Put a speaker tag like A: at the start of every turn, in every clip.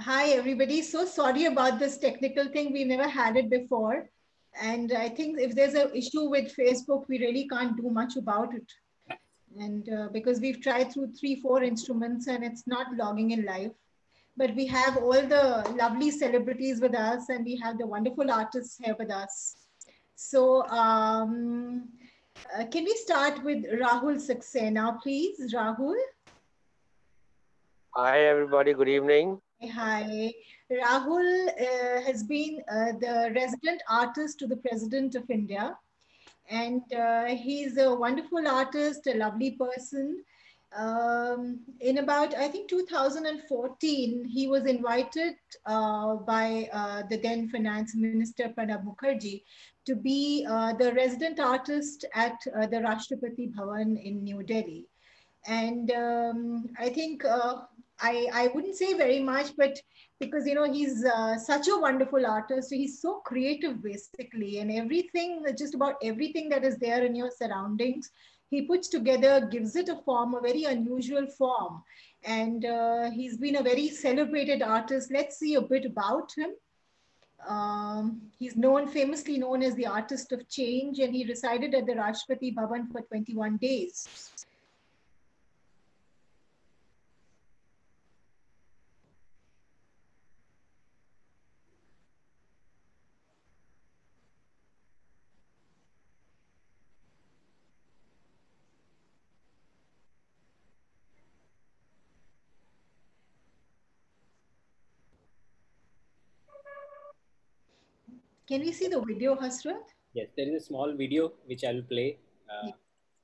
A: Hi, everybody. So sorry about this technical thing. We never had it before. And I think if there's an issue with Facebook, we really can't do much about it. And because we've tried through 3, 4 instruments and it's not logging in live. But we have all the lovely celebrities with us and we have the wonderful artists here with us. So can we start with Rahul Saxena, please? Rahul?
B: Hi, everybody. Good evening.
A: Hi. Rahul has been the resident artist to the President of India. And he's a wonderful artist, a lovely person. In about, I think, 2014, he was invited by the then Finance Minister Pranab Mukherjee to be the resident artist at the Rashtrapati Bhavan in New Delhi. And I think I wouldn't say very much, but because he's such a wonderful artist, he's so creative basically, and everything, just about everything that is there in your surroundings, he puts together, gives it a form, a very unusual form. And he's been a very celebrated artist. Let's see a bit about him. He's famously known as the artist of change, and he resided at the Rashtrapati Bhavan for 21 days. Can we see the video, Hasrat?
C: Yes, there is a small video which I will play.
A: Yeah.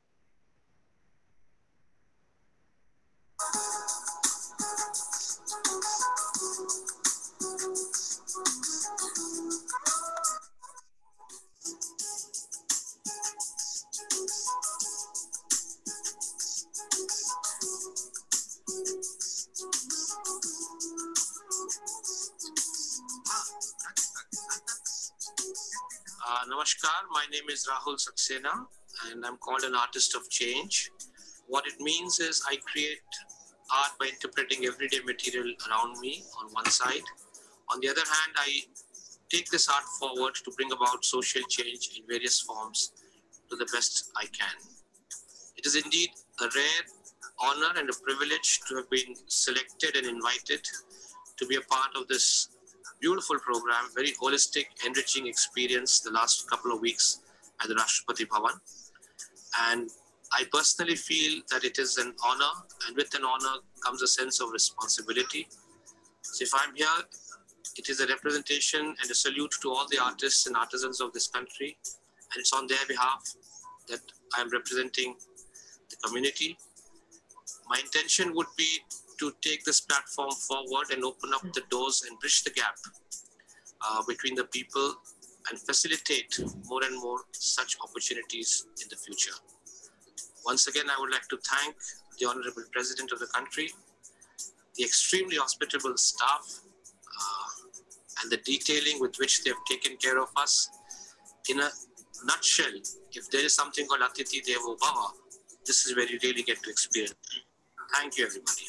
D: Namaskar, my name is Rahul Saxena and I'm called an artist of change. What it means is I create art by interpreting everyday material around me on one side. On the other hand, I take this art forward to bring about social change in various forms to the best I can. It is indeed a rare honor and a privilege to have been selected and invited to be a part of this beautiful program, very holistic, enriching experience the last couple of weeks at the Rashtrapati Bhavan. And I personally feel that it is an honor, and with an honor comes a sense of responsibility. So if I'm here, it is a representation and a salute to all the artists and artisans of this country, and it's on their behalf that I'm representing the community. My intention would be to take this platform forward and open up the doors and bridge the gap between the people and facilitate more and more such opportunities in the future. Once again, I would like to thank the Honorable President of the country, the extremely hospitable staff, and the detailing with which they have taken care of us. In a nutshell, if there is something called Atithi Devo Bhava, this is where you really get to experience. Thank you, everybody.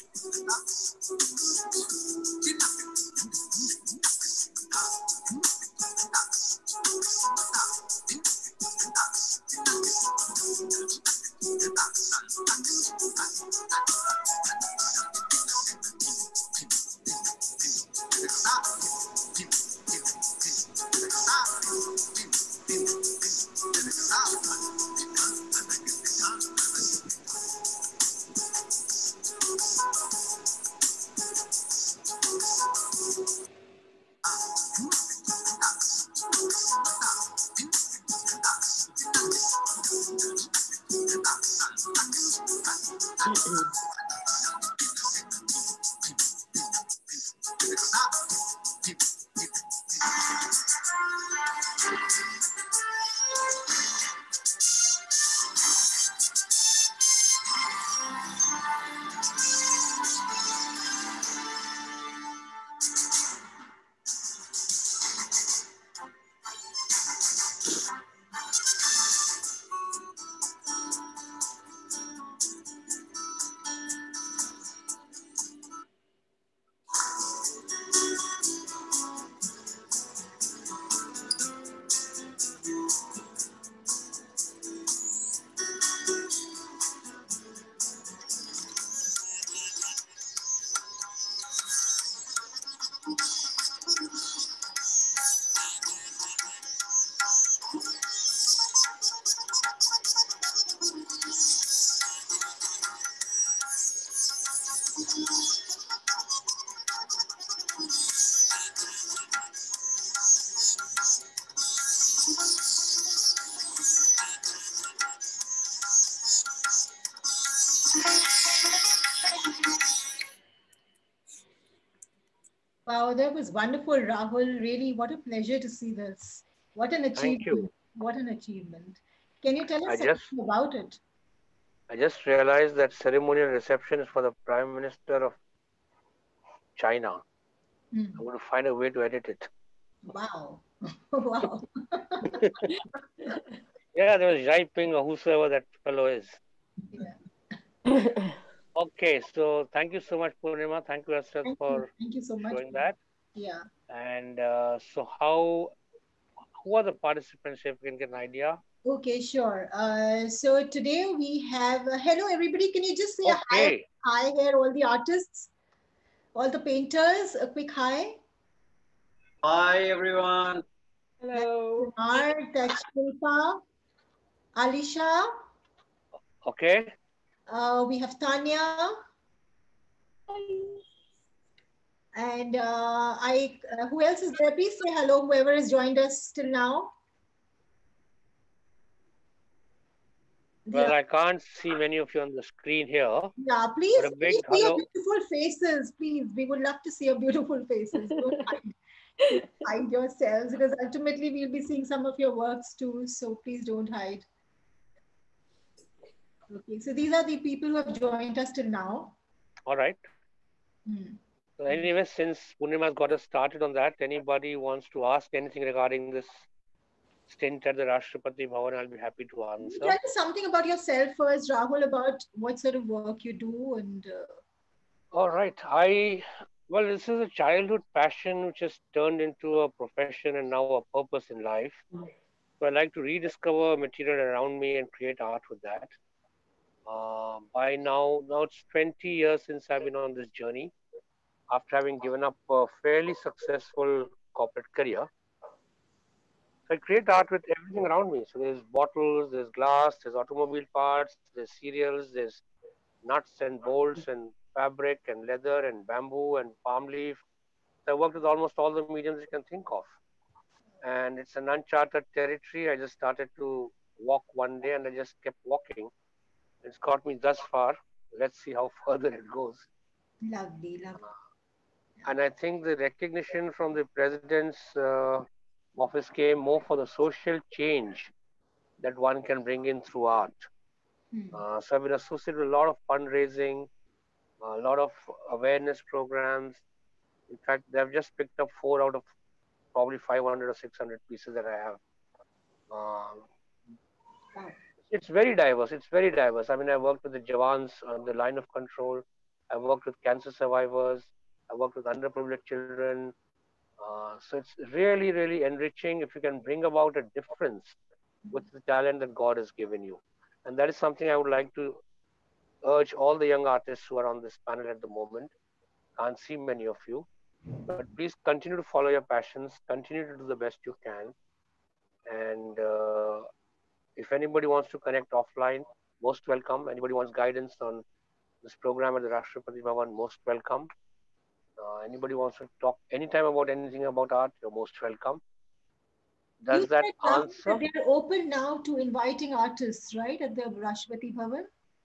A: Wow, that was wonderful, Rahul. Really, what a pleasure to see this. What an
B: Thank you.
A: achievement. What an achievement. Can you tell
B: I
A: us
B: just
A: something about it?
B: I just realized that ceremonial reception is for the Prime Minister of China.
A: Hmm.
B: I'm going to find a way to edit it.
A: Wow. Wow.
B: Yeah, there was Xi Ping or whosoever that fellow is.
A: Yeah.
B: Okay, so thank you so much, Purnima. Thank you, Asad,
A: Thank you.
B: for
A: Thank you so much.
B: showing that.
A: Yeah.
B: And so, who are the participants? If you can get an idea.
A: Okay, sure. So today we have, hello everybody. Can you just say a hi,
B: Okay,
A: hi here, all the artists, all the painters, a quick hi.
E: Hi everyone.
C: Hello.
A: Art, that's Shilpa, Alisha,
B: okay.
A: we have Tanya, and who else is there? Please say hello, whoever has joined us till now.
B: Well,
A: Yeah,
B: I can't see many of you on the screen here,
A: yeah.
B: but a
A: Please,
B: big
A: please see your
B: hello.
A: beautiful faces. Please, we would love to see your beautiful faces. Don't hide yourselves because ultimately we'll be seeing some of your works too. So please don't hide. Okay, so these are the people who have joined us till now.
B: All right.
A: Hmm.
B: So anyway, since Purnima's got us started on that, anybody wants to ask anything regarding this stint at the Rashtrapati Bhavan, I'll be happy to
A: Can you
B: answer.
A: tell us something about yourself first, Rahul, about what sort of work you do and
B: All right. Well, this is a childhood passion which has turned into a profession and now a purpose in life. So I like to rediscover material around me and create art with that. By now it's 20 years since I've been on this journey after having given up a fairly successful corporate career. So I create art with everything around me. So there's bottles, there's glass, there's automobile parts, there's cereals, there's nuts and bolts and fabric and leather and bamboo and palm leaf. So I worked with almost all the mediums you can think of. And it's an uncharted territory. I just started to walk one day and I just kept walking. It's got me thus far. Let's see how further it goes.
A: lovely, lovely.
B: And I think the recognition from the president's office came more for the social change that one can bring in through art.
A: Hmm.
B: So I've been associated with a lot of fundraising, a lot of awareness programs. In fact, they've just picked up 4 out of probably 500 or 600 pieces that I have. Um,
A: Wow.
B: it's very diverse. It's very diverse. I mean, I worked with the Jawans on the line of control. I worked with cancer survivors. I worked with underprivileged children. So it's really, really enriching if you can bring about a difference with the talent that God has given you. And that is something I would like to urge all the young artists who are on this panel at the moment. Can't see many of you, but please continue to follow your passions, continue to do the best you can. And if anybody wants to connect offline, most welcome. Anybody wants guidance on this program at the Rashtrapati Bhavan, most welcome. Anybody wants to talk anytime about anything about art, you're most welcome.
A: You
B: Does that
A: said, Rahul,
B: answer?
A: that they're open now to inviting artists, right, at the Rashtrapati Bhavan?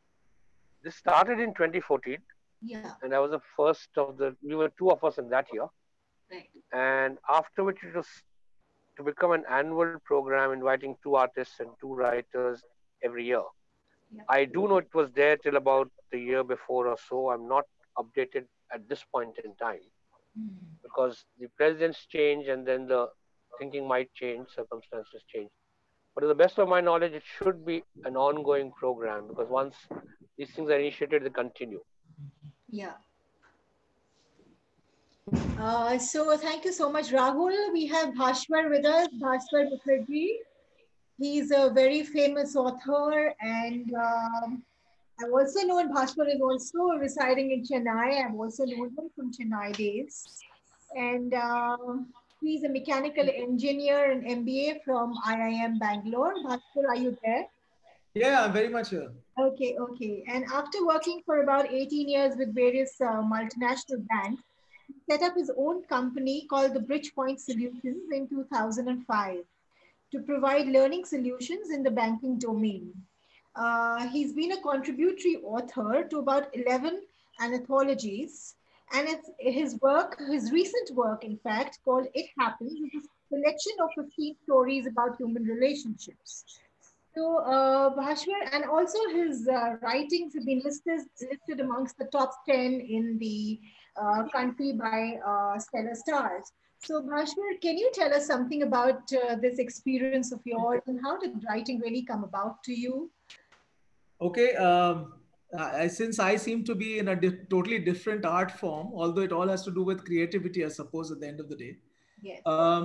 B: This started in 2014,
A: Yeah,
B: and I was the first of we were two of us in that year.
A: right.
B: And after which it was to become an annual program inviting two artists and two writers every year.
A: Yeah.
B: I do know it was there till about the year before or so. I'm not updated at this point in time
A: Hmm.
B: because the presidents change and then the thinking might change, circumstances change. But to the best of my knowledge, it should be an ongoing program because once these things are initiated, they continue.
A: Yeah. So thank you so much, Rahul. We have Bhashwar with us, Bhashwar Mukherjee. He's a very famous author, and I've also known Bhashwar is also residing in Chennai. I've also known him from Chennai days. And he's a mechanical engineer and MBA from IIM Bangalore. Bhashwar, are you there?
E: Yeah, I'm very much here.
A: Okay, okay. And after working for about 18 years with various multinational banks, he set up his own company called the Bridgepoint Solutions in 2005 to provide learning solutions in the banking domain. He's been a contributory author to about 11 anthologies, and it's his work, his recent work, in fact, called It Happens, is a collection of 15 stories about human relationships. So, Bhashwar, and also his writings have been listed amongst the top 10 in the country by Stellar Stars. So, Bhashwar, can you tell us something about this experience of yours and how did writing really come about to you?
F: Okay, since I seem to be in a totally different art form, although it all has to do with creativity, I suppose, at the end of the day.
A: Yes.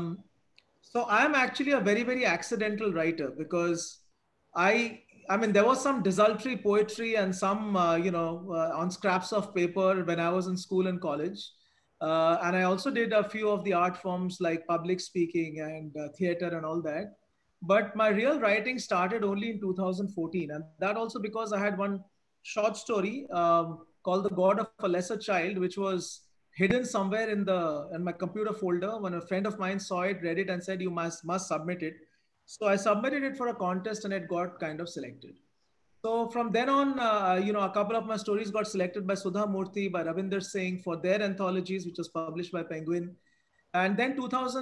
F: So I'm actually a very, very accidental writer because I mean, there was some desultory poetry and some, on scraps of paper when I was in school and college. And I also did a few of the art forms like public speaking and theater and all that. But my real writing started only in 2014. And that also because I had one short story called The God of a Lesser Child, which was hidden somewhere in my computer folder. When a friend of mine saw it, read it, and said, "You must submit it." So I submitted it for a contest, and it got kind of selected. So from then on, a couple of my stories got selected by Sudha Murthy, by Ravinder Singh for their anthologies, which was published by Penguin. And then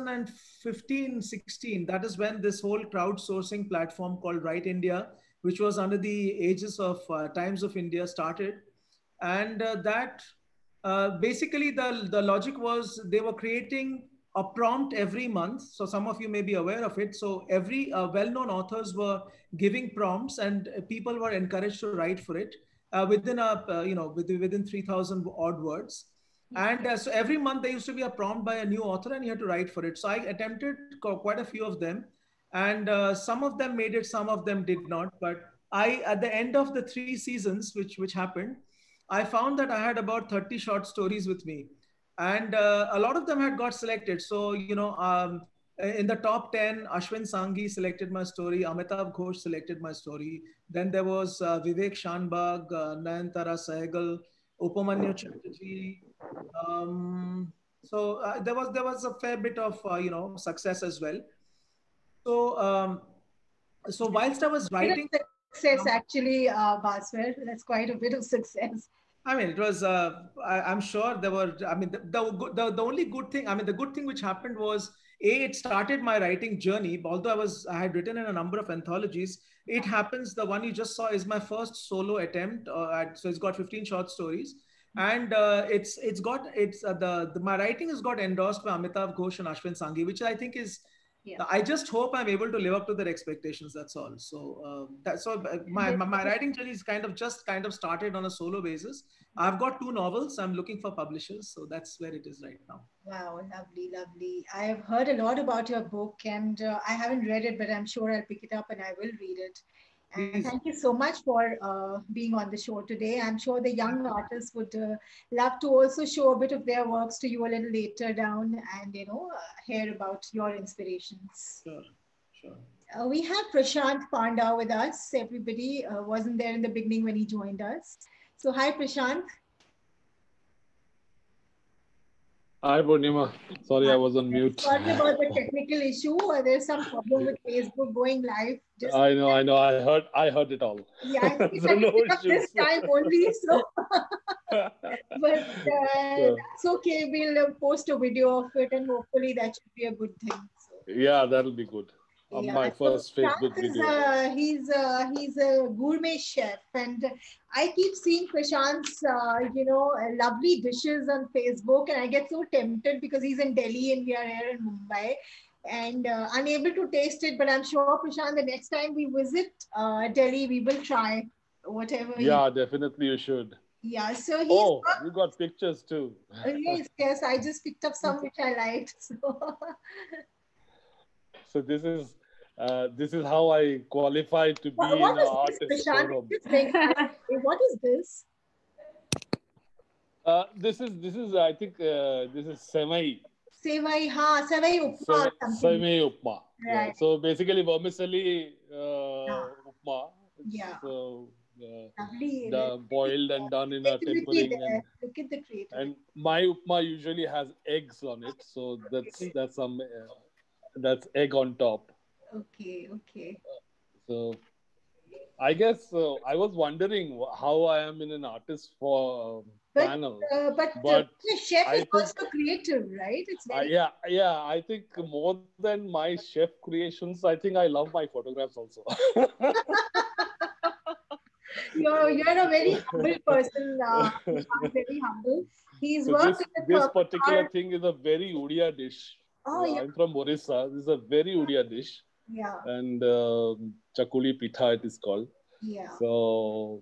F: 2015, 16, that is when this whole crowdsourcing platform called Write India, which was under the aegis of Times of India, started. And that basically the logic was they were creating a prompt every month. So some of you may be aware of it. So every well-known authors were giving prompts, and people were encouraged to write for it within 3,000 odd words. And so every month there used to be a prompt by a new author, and you had to write for it. So I attempted quite a few of them, and some of them made it, some of them did not. But at the end of the 3 seasons, which happened, I found that I had about 30 short stories with me, and a lot of them had got selected. So in the top 10, Ashwin Sanghi selected my story, Amitabh Ghosh selected my story. Then there was Vivek Shanbag, Nayantara Sehgal, Upamanyu Chatterjee. There was a fair bit of success as well. So whilst I was writing,
A: Success actually, Bhaswar. That's quite a bit of success.
F: I mean, it was. I'm sure there were. I mean, the only good thing. I mean, the good thing which happened was, it started my writing journey. Although I had written in a number of anthologies. It happens the one you just saw is my first solo attempt. So it's got 15 short stories, and my writing has got endorsed by Amitav Ghosh and Ashwin Sanghi, which I think is. Yeah. I just hope I'm able to live up to their expectations. That's all. So my writing journey is kind of started on a solo basis. I've got 2 novels. I'm looking for publishers. So that's where it is right now.
A: Wow, lovely, lovely. I have heard a lot about your book, and I haven't read it, but I'm sure I'll pick it up and I will read it. And thank you so much for being on the show today. I'm sure the young artists would love to also show a bit of their works to you a little later down and, hear about your inspirations.
F: Sure.
A: We have Prashant Panda with us. Everybody wasn't there in the beginning when he joined us. So hi, Prashant.
G: Hi, Purnima. Sorry, I was on mute.
A: Sorry about the technical issue. There's some problem with Facebook going live.
G: I know. I heard it all.
A: Yeah, I think so no this time only. So, but that's okay. We'll post a video of it, and hopefully that should be a good thing. So.
G: Yeah, that'll be good. My first Facebook video.
A: He's a gourmet chef, and I keep seeing Prashant's lovely dishes on Facebook, and I get so tempted because he's in Delhi and we are here in Mumbai, and unable to taste it. But I'm sure, Prashant, the next time we visit Delhi, we will try whatever.
G: Yeah, definitely you should.
A: Yeah, so
G: you got pictures too.
A: Yes. I just picked up some which I liked.
G: So this is how I qualified to be an artist forum.
A: What is this?
G: This is I think this is Sevai.
A: Sevai upma.
G: Sevai upma.
A: Right.
G: Yeah. So basically vermicelli upma.
A: Yeah.
G: So
A: Lovely.
G: boiled and done in a
A: Creativity
G: tempering.
A: there. Look at the creativity.
G: And my upma usually has eggs on it, so that's egg on top.
A: Okay, okay.
G: So I guess I was wondering how I am in an artist for panel,
A: But the chef
G: I
A: is
G: think
A: also creative, right? It's very
G: yeah. I think more than my chef creations, I think I love my photographs also.
A: you're a very humble person. Prashant, very humble. He's
G: So
A: worked in the
G: this particular
A: car.
G: thing is a very Odia dish.
A: Oh, yeah.
G: I'm from Orissa. This is a very Odia dish,
A: Yeah.
G: and chakuli pitha it is called.
A: Yeah.
G: So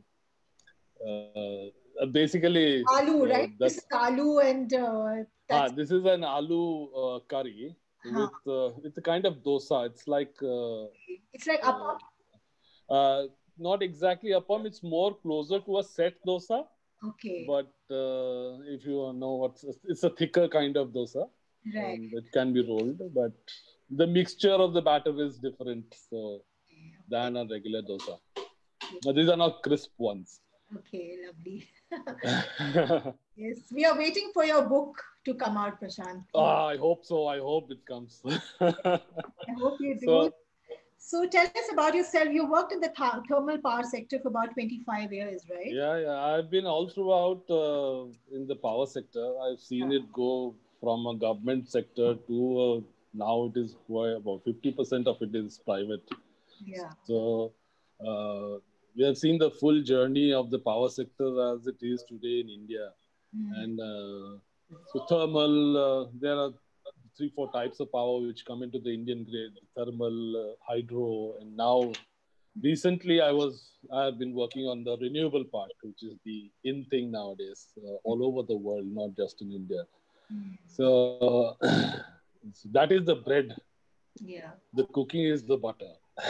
G: basically,
A: Aloo, right? This
G: that's
A: is aloo and that's
G: this is an aloo curry with a kind of dosa. It's like
A: it's like appam.
G: not exactly appam. It's more closer to a set dosa.
A: Okay.
G: But if you know it's a thicker kind of dosa.
A: Right.
G: And it can be rolled, but the mixture of the batter is different than a regular dosa. These are not crisp ones.
A: Okay, lovely. Yes, we are waiting for your book to come out, Prashant.
G: I hope so. I hope it comes.
A: I hope you do. So tell us about yourself. You worked in the thermal power sector for about 25 years, right?
G: Yeah. I've been all throughout in the power sector. I've seen it go from a government sector to now it is about 50% of it is private.
A: Yeah.
G: So we have seen the full journey of the power sector as it is today in India. And so thermal, there are 3-4 types of power which come into the Indian grid: thermal, hydro, and now recently I have been working on the renewable part, which is the in thing nowadays all over the world, not just in India. So that is the bread.
A: Yeah.
G: The cooking is the butter.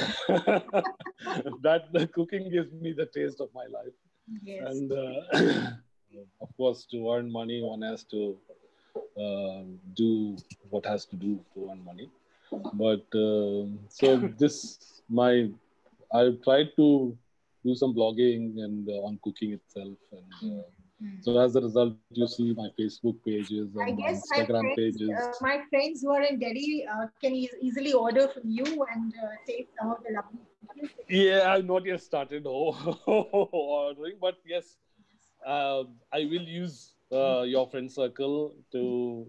G: That the cooking gives me the taste of my life.
A: Yes.
G: And of course, to earn money, one has to do what has to do to earn money. But so I've tried to do some blogging and on cooking itself, and so as a result, you see my Facebook pages and
A: I guess
G: my Instagram pages.
A: My friends who are in Delhi can easily order from you and take some of the lovely.
G: Yeah, I've not yet started ordering, but yes, I will use your friend circle to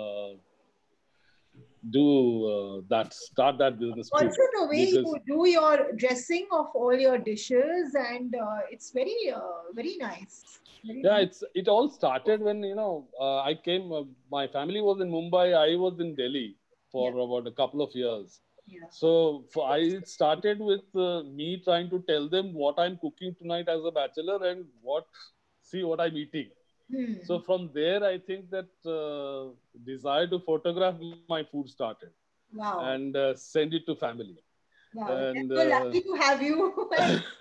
G: start that business too.
A: Also, the way you do your dressing of all your dishes, and it's very nice.
G: It all started when I came. My family was in Mumbai. I was in Delhi for about a couple of years.
A: Yeah.
G: So it started with me trying to tell them what I'm cooking tonight as a bachelor and what I'm eating. So from there, I think that desire to photograph my food started.
A: Wow.
G: And send it to family.
A: Wow.
G: And,
A: so lucky to have you.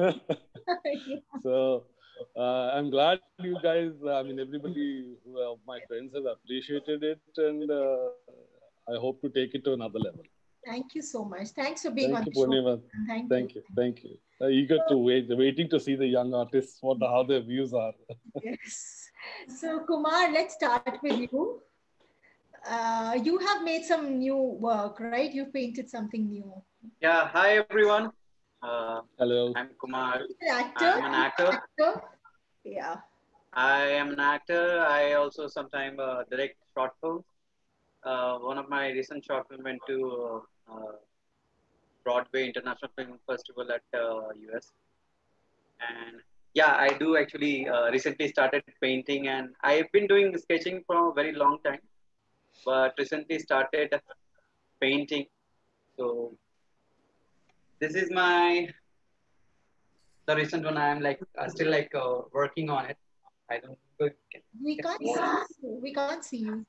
G: So I'm glad you guys, everybody, my friends have appreciated it, and I hope to take it to another level.
A: Thank you so much. Thanks for being on the
G: show. Thank you. Thank you. Eager to waiting to see the young artists, how their views are.
A: Yes. So Kumar, let's start with you. You have made some new work, right? You painted something new.
E: Yeah. Hi, everyone.
G: Hello.
E: I'm Kumar.
A: Actor?
E: I'm an actor.
A: Yeah.
E: I am an actor. I also sometimes direct short films. One of my recent short film went to Broadway International Film Festival at US. And yeah, I do actually recently started painting, and I've been doing sketching for a very long time, but recently started painting. So this is the recent one. I'm still working on it. I don't know.
A: We can't see you. We can't see you.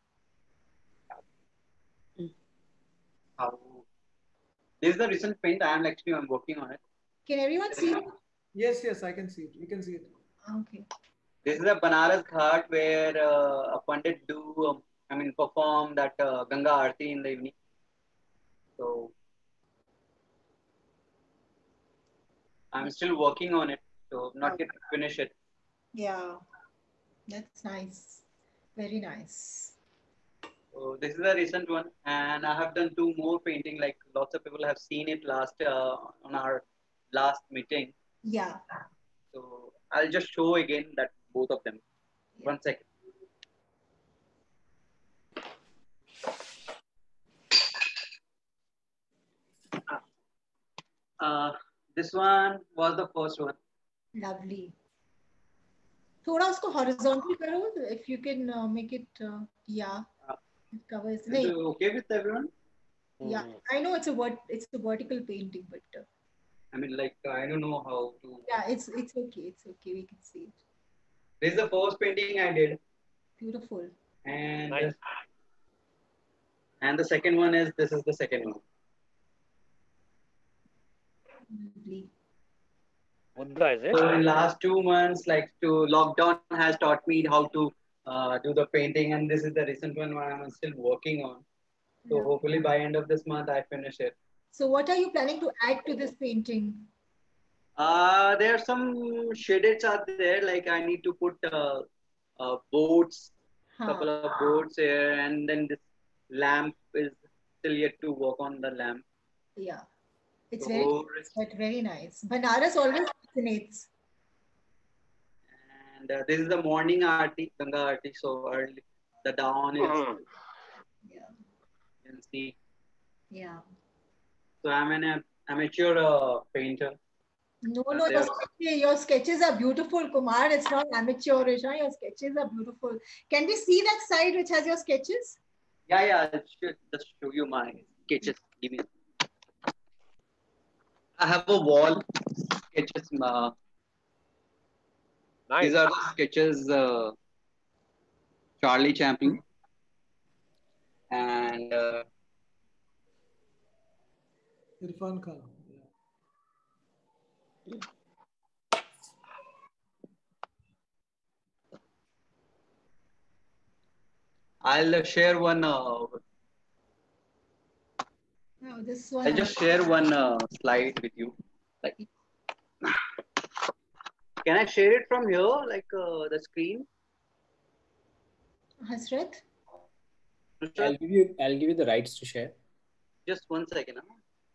E: This is the recent paint. I'm working on it.
A: Can everyone see it?
F: Yes, I can see it. We can see it.
A: Okay.
E: This is a Banaras Ghat where a Pandit perform that Ganga Aarti in the evening. So I'm still working on it. So not yet finished it.
A: Yeah, that's nice. Very nice.
E: So this is a recent one, and I have done two more painting. Like lots of people have seen it last on our last meeting.
A: Yeah.
E: So I'll just show again that both of them.
A: Yeah.
E: 1 second. Uh, this one was the first one.
A: Lovely. थोड़ा उसको horizontal करो, if you can make it, yeah,
E: Uh,
A: it covers.
E: is it
A: नहीं,
E: okay with everyone?
A: yeah, I know it's a vertical painting, but
E: I mean, like I don't know how to.
A: yeah, it's okay. It's okay. We can see it.
E: This is the first painting I did,
A: Beautiful.
E: and
B: Nice.
E: and the second one is this is the second one.
A: Lovely.
B: Buddha, is it?
E: So in last 2 months, like to lockdown has taught me how to do the painting, and this is the recent one where I'm still working on. So
A: Yeah.
E: hopefully by end of this month I finish it.
A: So what are you planning to add to this painting?
E: There are some shadeds are there. Like I need to put boats,
A: Huh.
E: couple of boats here, and then this lamp is still yet to work on the lamp.
A: Yeah. It's
E: So
A: very nice, but very nice. Banaras always fascinates.
E: and this is the morning aarti, Ganga aarti. So early, the dawn is
A: Yeah.
E: you can see.
A: Yeah.
E: So I'm an amateur painter.
A: No,
E: And
A: no,
E: there,
A: your sketches are beautiful, Kumar. It's not amateurish. Huh? Your sketches are beautiful. Can we see that side which has your sketches?
E: yeah, I should just show you my sketches. Give me. I have a wall sketches.
B: Nice.
E: These are the sketches. Charlie Chaplin and
F: Irfan Khan. Yeah.
E: I'll share one.
A: Oh, this one.
E: I'll just share one slide with you. Like, can I share it from here, like the screen?
A: Hasrat?
C: I'll give you the rights to share.
E: Just 1 second. Huh?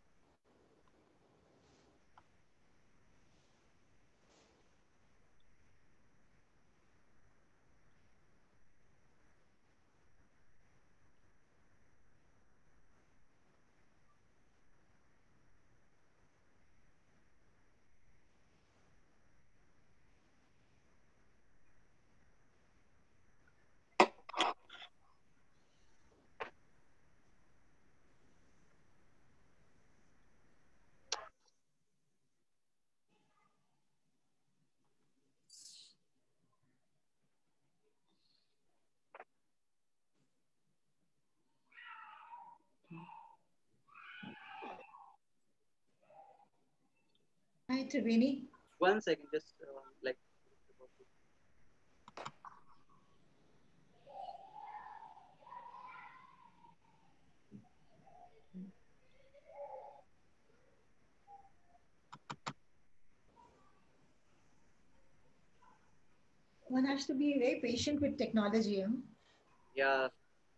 A: Hi, Triveni.
E: 1 second, just like.
A: One has to be very patient with technology. Huh?
E: Yeah.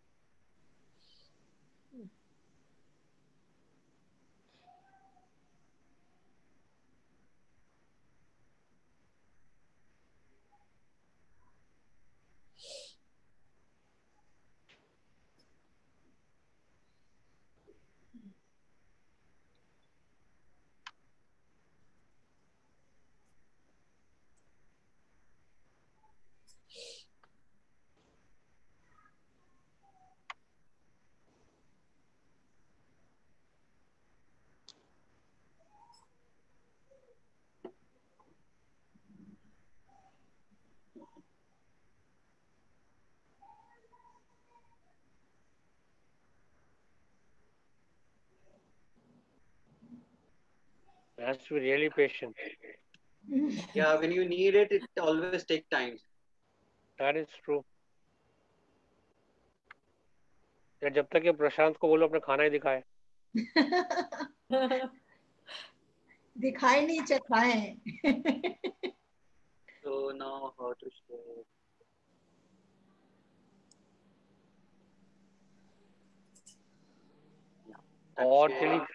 B: It has to be really patient.
E: Yeah, when you need it, it always takes time.
B: That is true. या जब तक ये प्रशांत को बोलो अपने खाना ही दिखाए.
A: दिखाए नहीं चखाए.
E: So now how to show? Yeah,
B: Or
E: that's
B: tele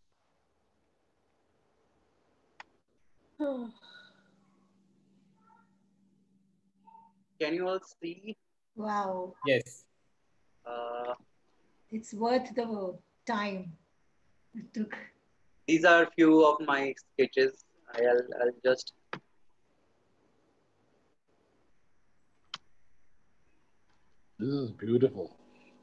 E: Can you all see?
A: Wow,
C: Yes.
E: Uh,
A: it's worth the time it took.
E: these are few of my sketches. I'll just.
G: This is beautiful.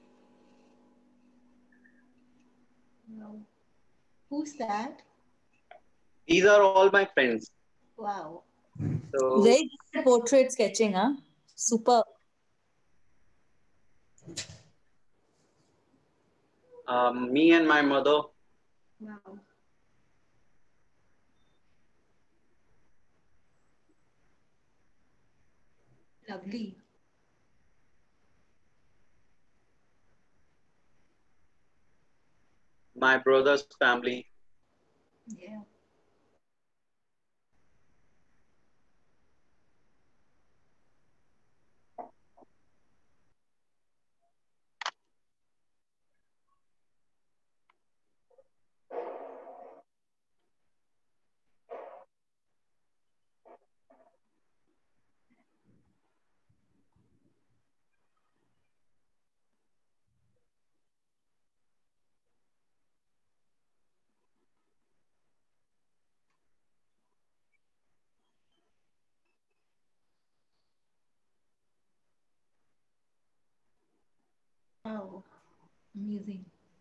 A: Wow. Who's that?
E: These are all my friends.
A: Wow.
E: So
H: Very good portrait sketching, huh? Super.
E: me and my mother.
A: Wow. Lovely.
E: My brother's family.
A: Yeah. Wow. Amazing.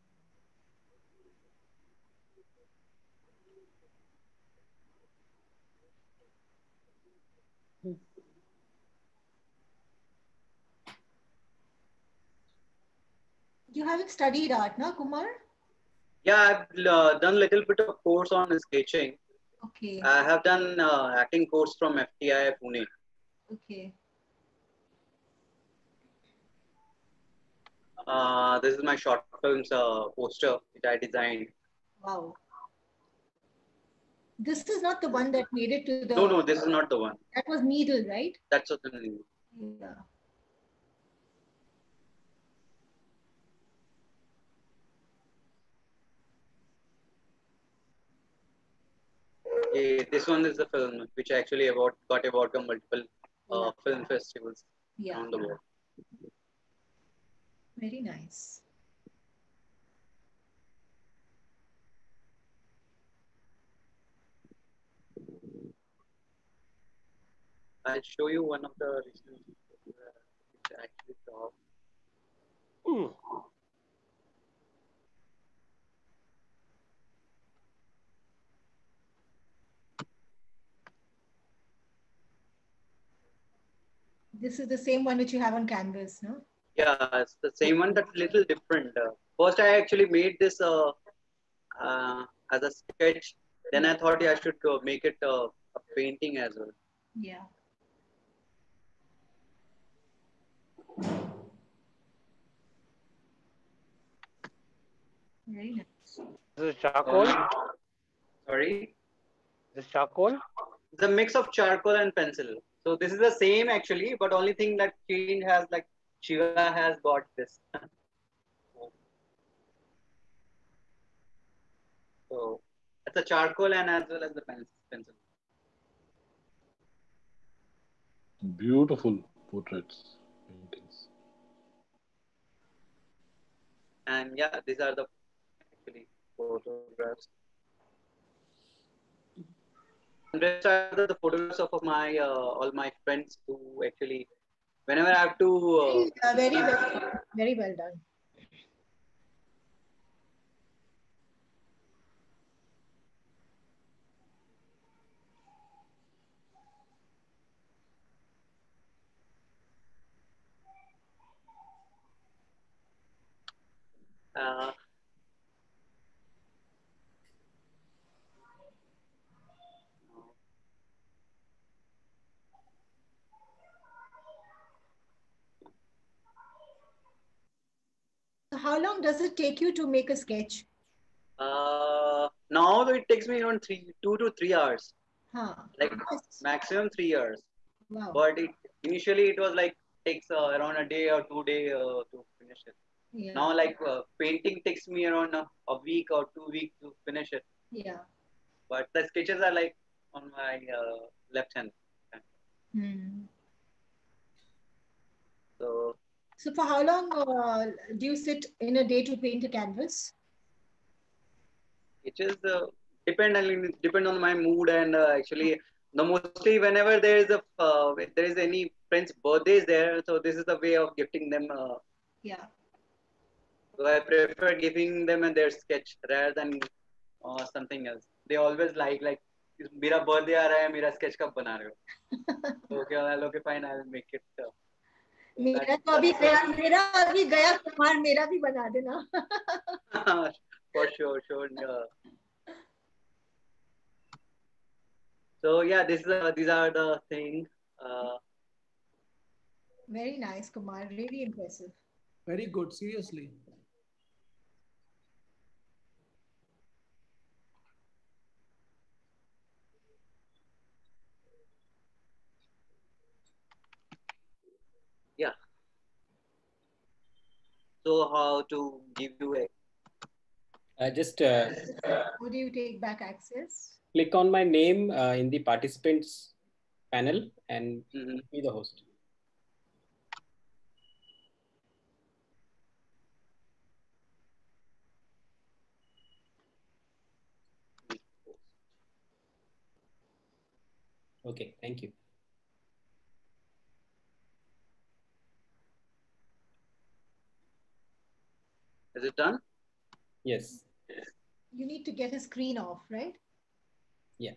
A: You haven't studied art, no, Kumar?
E: Yeah, I've done a little bit of course on sketching.
A: Okay.
E: I have done acting course from FTI Pune.
A: Okay.
E: This is my short films poster which I designed.
A: Wow. This is not the one that made it to the.
E: No, this is not the one.
A: That was Needle, right?
E: That's what the name.
A: Yeah.
E: Yeah, this one is the film which actually got award from multiple
A: Yeah.
E: film festivals
A: Yeah.
E: around the world.
A: Very nice.
E: I'll show you one of the recent which I actually saw.
B: Hmm.
A: This is the same one which you have on canvas, no?
E: Yeah, it's the same one, that's a little different. First, I actually made this as a sketch. Then I thought I should make it a painting as well.
A: Yeah. Very nice.
B: This is charcoal.
E: Sorry,
B: This is charcoal.
E: it's a mix of charcoal and pencil. So this is the same actually, but only thing that change has like Shiva has got this. So it's a charcoal and as well as the pencil.
G: Beautiful portraits, paintings.
E: And yeah, these are the actually photographs. And rest are the photographs of my all my friends who actually whenever I have to
A: Very well. Very well done.
E: uh,
A: So how long does it take you to make a sketch?
E: now it takes me around 2 to 3 hours,
A: Huh.
E: like
A: Nice.
E: maximum 3 hours.
A: Wow.
E: But initially it was like takes around a day or 2 day to finish it.
A: Yeah.
E: Now like painting takes me around a week or 2 weeks to finish it.
A: Yeah.
E: But the sketches are like on my left hand.
A: Hmm.
E: So
A: So for how long do you sit in a day to paint a canvas?
E: it is depend on my mood, and actually the mostly whenever there is a if there is any friend's birthdays there, so this is the way of gifting them.
A: Yeah.
E: So I prefer giving them and their sketch rather than something else. They always like मेरा birthday आ रहा है, मेरा sketch कब बना रहे हो? So okay, fine, I'll make it.
A: मेरा तो अभी गया कुमार, मेरा भी बना देना.
E: For sure. So yeah, these are the things.
A: Very nice, Kumar. Really impressive.
F: Very good, seriously.
E: Yeah. So how to give you a
C: Just
A: How do you take back access?
C: click on my name in the participants panel and be the host. Okay, thank you.
E: Is it done?
C: Yes.
A: You need to get a screen off, right?
C: Yeah.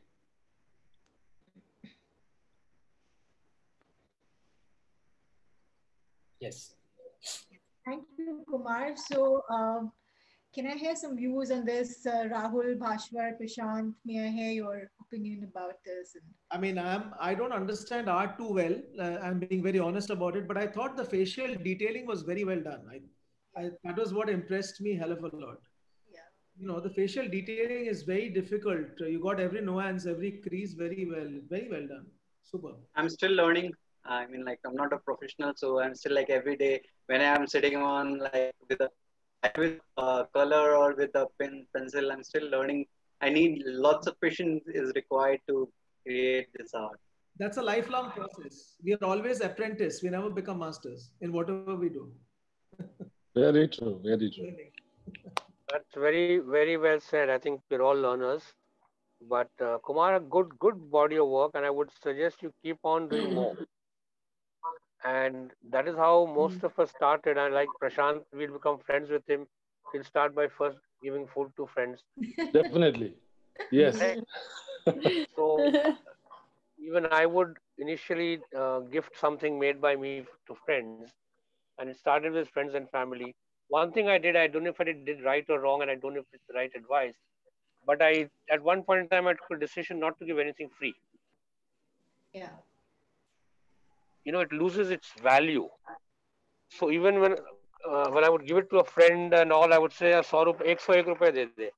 C: Yes.
A: Thank you, Kumar. So can I hear some views on this? Rahul, Bhashwar, Prashant, may I hear your opinion about this?
F: I mean, I don't understand art too well. I'm being very honest about it, but I thought the facial detailing was very well done. That was what impressed me hell of a lot.
A: Yeah.
F: You know, the facial detailing is very difficult. You got every nuance, every crease very well done. Super.
E: I'm still learning. I mean, like I'm not a professional, so I'm still like every day when I'm sitting on like with color or with a pencil, I'm still learning. I need lots of patience is required to create this art.
F: That's a lifelong process. We are always apprentice. We never become masters in whatever we do.
G: Very true. Very true.
B: That's very, very well said. I think we're all learners. But Kumar, a good body of work, and I would suggest you keep on doing more. And that is how most of us started. And like Prashant, we'll become friends with him. He'll start by first giving food to friends.
G: Definitely. Yes.
B: Right? So even I would initially gift something made by me to friends, and it started with friends and family. One thing I did, I don't know if I did right or wrong, and I don't know if it's the right advice, but at one point in time, I took a decision not to give anything free.
A: Yeah.
B: You know, it loses its value. So even when I would give it to a friend and all, I would say, 100 रुपए दे दे.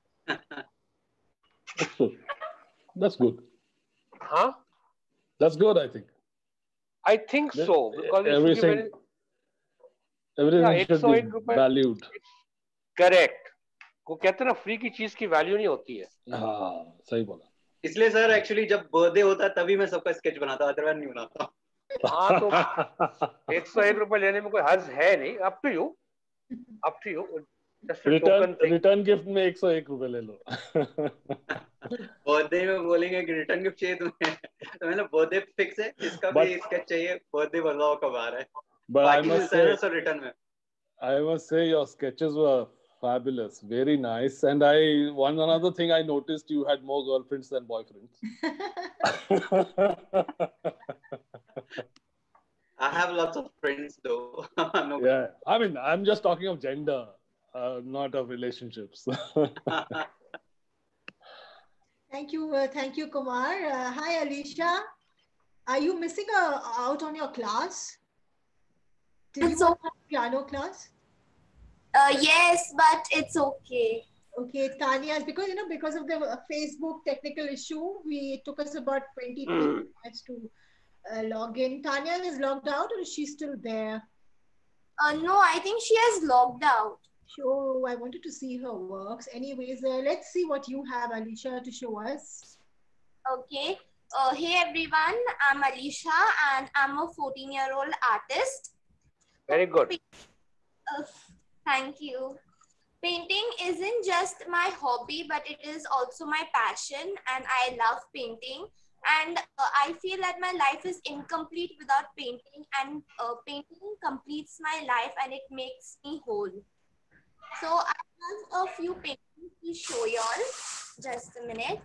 G: That's good.
B: Huh?
G: That's good, I think.
B: I think so, because
G: everything should be valued.
B: Correct. वो कहते हैं ना, free की चीज की value नहीं होती है.
G: हाँ, सही बोला.
E: इसलिए सर एक्चुअली जब बर्थडे होता तभी मैं सबका स्केच बनाता, अदरवाइज नहीं बनाता.
B: हाँ, तो 101 रुपए लेने में कोई हर्ज है नहीं. Up to you.
G: Return gift में 101 रुपए ले लो.
E: बर्थडे में बोलेंगे कि रिटर्न गिफ्ट चाहिए तुम्हें, तो मैंने बर्थडे फिक्स है, इसका भी स्केच चाहिए, बर्थडे बताओ कब आ रहा है. बाकी मिलता है ना सर रिटर्न में.
G: I must say your sketches were fabulous, very nice. And one another thing I noticed, you had more girlfriends than boyfriends.
E: I have lots of friends though. No.
G: Yeah, I mean, I'm just talking of gender, not of relationships.
A: Thank you, Kumar. Hi, Alicia. Are you missing out on your class? Did you have piano class?
I: Yes, but it's okay.
A: Okay, Tanya, because because of the Facebook technical issue, it took us about 20 minutes to log in. Tanya is logged out, or is she still there?
I: No, I think she has logged out.
A: Sure, I wanted to see her works. Anyways, let's see what you have, Alicia, to show us.
I: Okay. Hey everyone, I'm Alicia and I'm a 14-year-old artist.
B: Very good.
I: Thank you. Painting isn't just my hobby, but it is also my passion, and I love painting. And I feel that my life is incomplete without painting, and painting completes my life and it makes me whole. So I have a few paintings to show y'all. Just a minute.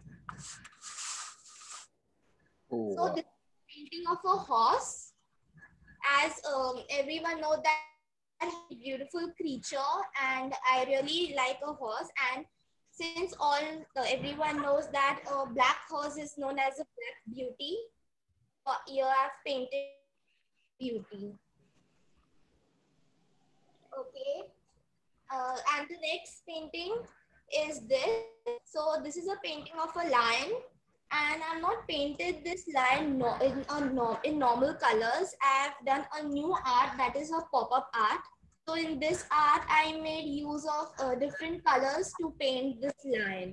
G: Oh,
I: So
G: wow.
I: this is a painting of a horse. As everyone knows that a beautiful creature, and I really like a horse. And since everyone knows that a black horse is known as a black beauty, here I've painted beauty. Okay. And the next painting is this. So this is a painting of a lion, and I've not painted this lion in normal colors. I've done a new art, that is a pop-up art. So in this art, I made use of different colors to paint this lion.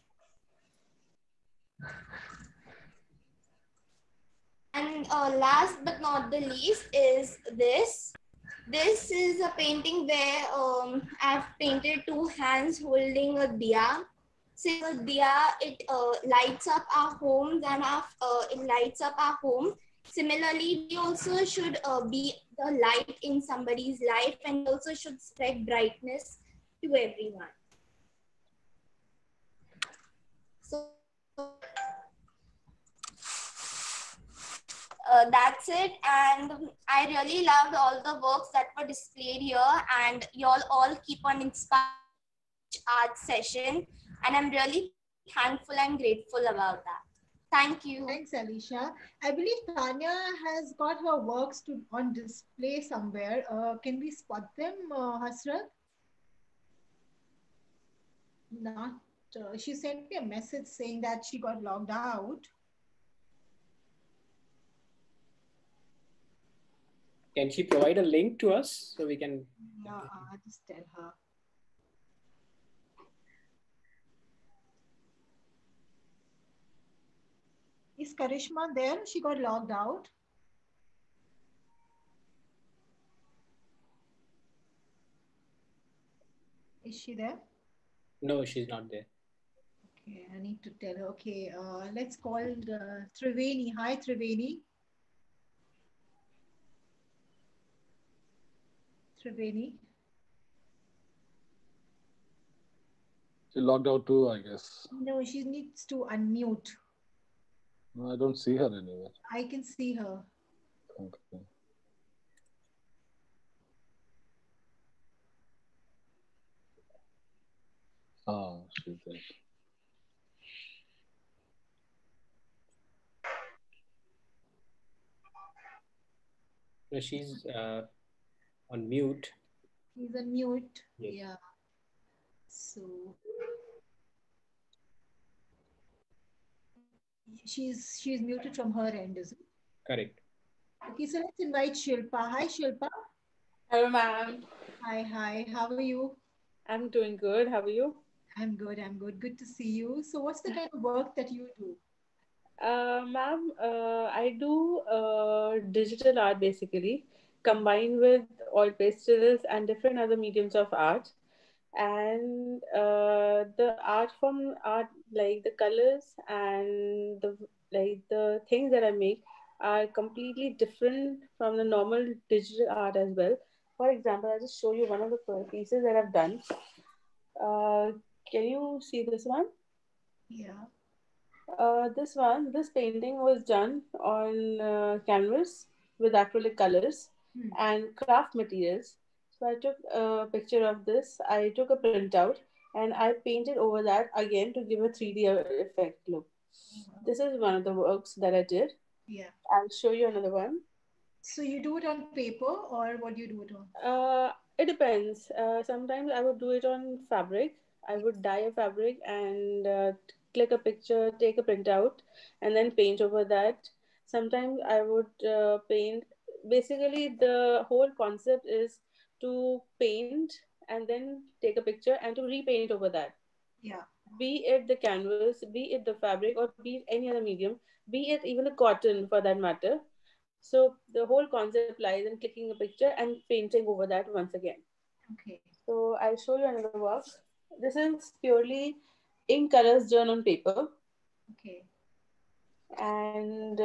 I: And last but not the least is this. This is a painting where I've painted two hands holding a diya. Since a diya, it lights up our homes and it lights up our home. Similarly, we also should be the light in somebody's life, and we also should spread brightness to everyone. So that's it, and I really loved all the works that were displayed here, and y'all all keep on inspiring art session, and I'm really thankful and grateful about that. Thank you.
A: Thanks, Alicia. I believe Tanya has got her works on display somewhere. Can we spot them, Hasrat? Not. She sent me a message saying that she got logged out.
C: Can she provide a link to us so we can?
A: Yeah, I'll just tell her. Is Karishma there? She got logged out. Is she there?
C: No, she's not there.
A: Okay, I need to tell her. Okay, let's call Triveni. Hi, Triveni. Triveni.
G: She logged out too, I guess.
A: No, she needs to unmute.
G: No, I don't see her anywhere.
A: I can see her.
G: Okay. Ah, she's there.
C: No, she's on mute.
A: She's on mute.
C: Yes.
A: Yeah. So she's muted from her end, is it?
C: Correct.
A: Okay, so let's invite Shilpa. Hi, Shilpa.
J: Hello, ma'am.
A: Hi. How are you?
J: I'm doing good. How are you?
A: I'm good. Good to see you. So what's the kind of work that you do?
J: Ma'am, I do digital art basically, combined with oil pastels and different other mediums of art. And the art from art, like the colors and the things that I make are completely different from the normal digital art as well. For example, I'll just show you one of the pieces that I've done. Can you see this one?
A: Yeah.
J: This painting was done on canvas with acrylic colors and craft materials. So I took a picture of this. I took a printout and I painted over that again to give a 3D effect look. This is one of the works that I did.
A: Yeah.
J: I'll show you another one.
A: So you do it on paper, or what do you do it on?
J: It depends. Sometimes I would do it on fabric, I would dye a fabric and click a picture, take a printout, and then paint over that. Sometimes I would paint. Basically, the whole concept is to paint and then take a picture and to repaint over that.
A: Yeah.
J: Be it the canvas, be it the fabric, or be it any other medium, be it even the cotton for that matter. So the whole concept lies in clicking a picture and painting over that once again.
A: Okay.
J: So I'll show you another work. This is purely ink colors done on paper.
A: Okay.
J: And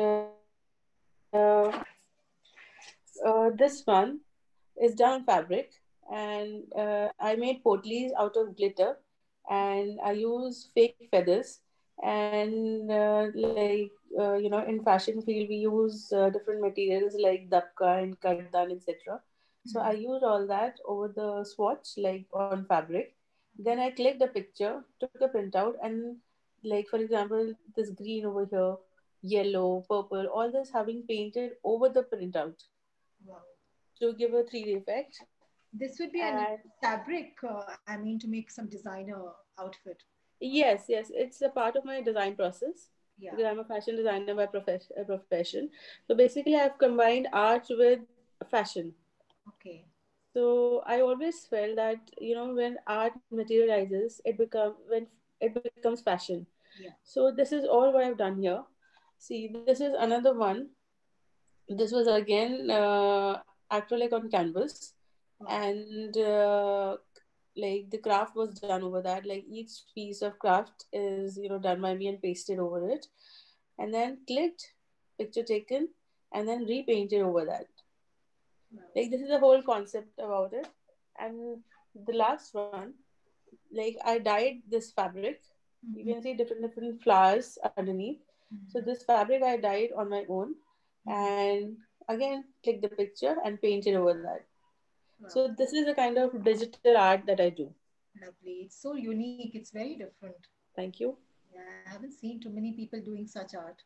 J: this one is done on fabric. And I made potlies out of glitter. And I use fake feathers. And in fashion field, we use different materials like dabka and katdan, etc. So I used all that over the swatch, like on fabric. Then I clicked a picture, took a printout, and like for example, this green over here, yellow, purple, all this having painted over the printout.
A: Wow.
J: To give a 3D effect.
A: This would be a fabric, I mean, to make some designer outfit.
J: Yes, it's a part of my design process.
A: Yeah.
J: Because I'm a fashion designer by profession. So basically, I've combined art with fashion.
A: Okay.
J: So I always felt that when art materializes, it becomes fashion.
A: Yeah.
J: So this is all what I've done here. See, this is another one. This was again acrylic on canvas, and like the craft was done over that. Like each piece of craft is done by me and pasted over it, and then clicked, picture taken, and then repainted over that. Like this is the whole concept about it. And the last one, like I dyed this fabric. You can see different flowers underneath. So this fabric I dyed on my own, and again click the picture and paint it over that. So this is the kind of digital art that I do.
A: Lovely. It's so unique. It's very different.
J: Thank you.
A: Yeah, I haven't seen too many people doing such art.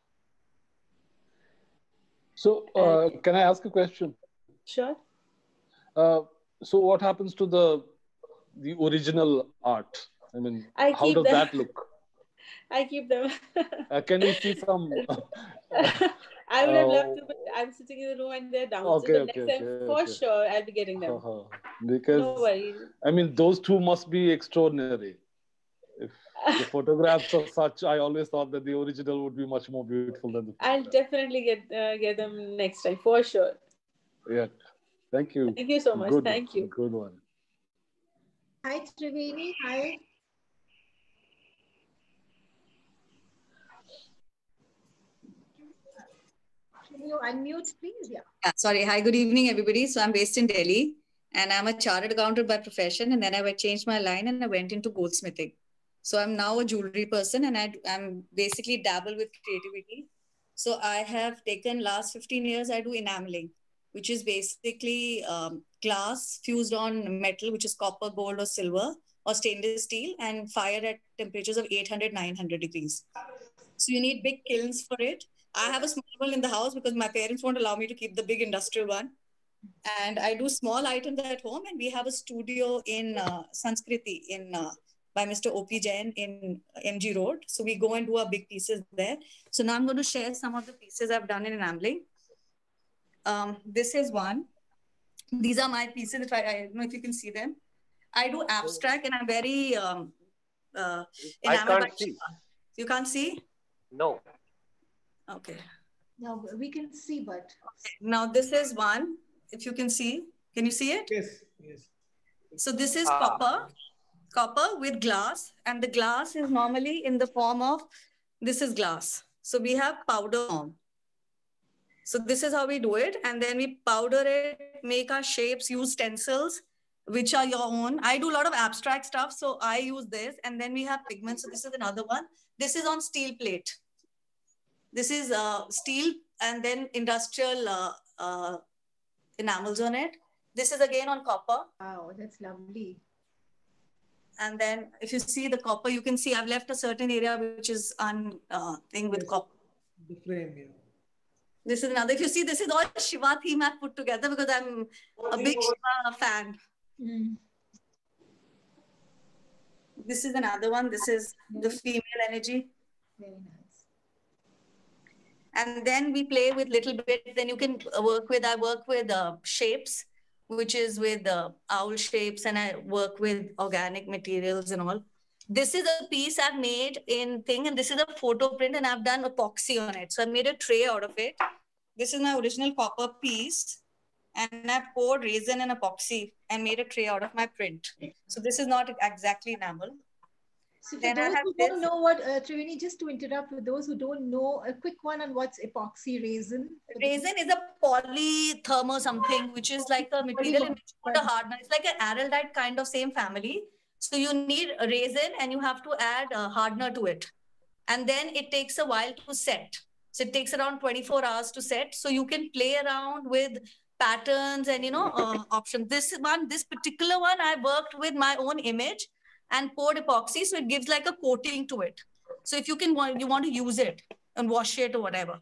G: So can I ask a question?
J: Sure.
G: So what happens to the original art? I mean, how does that look?
J: I keep them.
G: Can we see some?
J: I would have loved to, but I'm sitting in the room and they're down.
G: Okay,
J: so the next time, for sure, I'll be getting them.
G: Because
J: no worries.
G: I mean, those two must be extraordinary. If the photographs are such, I always thought that the original would be much more beautiful than the picture.
J: I'll definitely get them next time, for sure.
G: Yeah. Thank you.
J: Thank you so much.
G: Good,
J: thank you.
G: Good one.
A: Hi, Triveni. Hi. Can you unmute, please? Yeah.
H: Sorry. Hi, good evening, everybody. So I'm based in Delhi and I'm a chartered accountant by profession. And then I changed my line and I went into goldsmithing. So I'm now a jewelry person and I'm basically dabble with creativity. So I have taken last 15 years, I do enameling, which is basically glass fused on metal, which is copper, gold, or silver, or stainless steel, and fired at temperatures of 800, 900 degrees. So you need big kilns for it. I have a small one in the house because my parents won't allow me to keep the big industrial one. And I do small items at home, and we have a studio in Sanskriti by Mr. O.P. Jain in MG Road. So we go and do our big pieces there. So now I'm going to share some of the pieces I've done in enameling. This is one. These are my pieces. If I don't know if you can see them. I do abstract and I'm very
B: I can't see.
H: You can't see?
B: No.
H: Okay.
A: No, we can see, but.
H: Okay. Now this is one. If you can see, can you see it?
F: Yes. Yes.
H: So this is copper with glass, and the glass is normally in the form of, this is glass. So we have powder form. So this is how we do it. And then we powder it, make our shapes, use stencils, which are your own. I do a lot of abstract stuff. So I use this. And then we have pigments. So this is another one. This is on steel plate. This is steel and then industrial enamels on it. This is again on copper.
A: Wow, that's lovely.
H: And then if you see the copper, you can see I've left a certain area which is thing with copper.
F: The frame, yeah.
H: This is another. If you see, this is all Shiva theme I've put together because I'm a big Shiva fan. This is another one. This is the female energy.
A: Very nice.
H: And then we play with little bit. Then you can work with, I work with shapes, which is with owl shapes, and I work with organic materials and all. This is a piece I've made in thing, and this is a photo print, and I've done epoxy on it. So I made a tray out of it. This is my original copper piece, and I poured resin and epoxy and made a tray out of my print. So this is not exactly enamel.
A: So for those who don't know what, Triveni, just to interrupt, for those who don't know, a quick one on what's epoxy resin.
H: Resin is a polytherm or something, which is like a material in which you put a hardener. It's like an araldite kind of same family. So you need a resin and you have to add a hardener to it. And then it takes a while to set. So it takes around 24 hours to set. So you can play around with patterns and, you know, options. This particular one, I worked with my own image and poured epoxy. So it gives like a coating to it. So if you want to use it and wash it or whatever.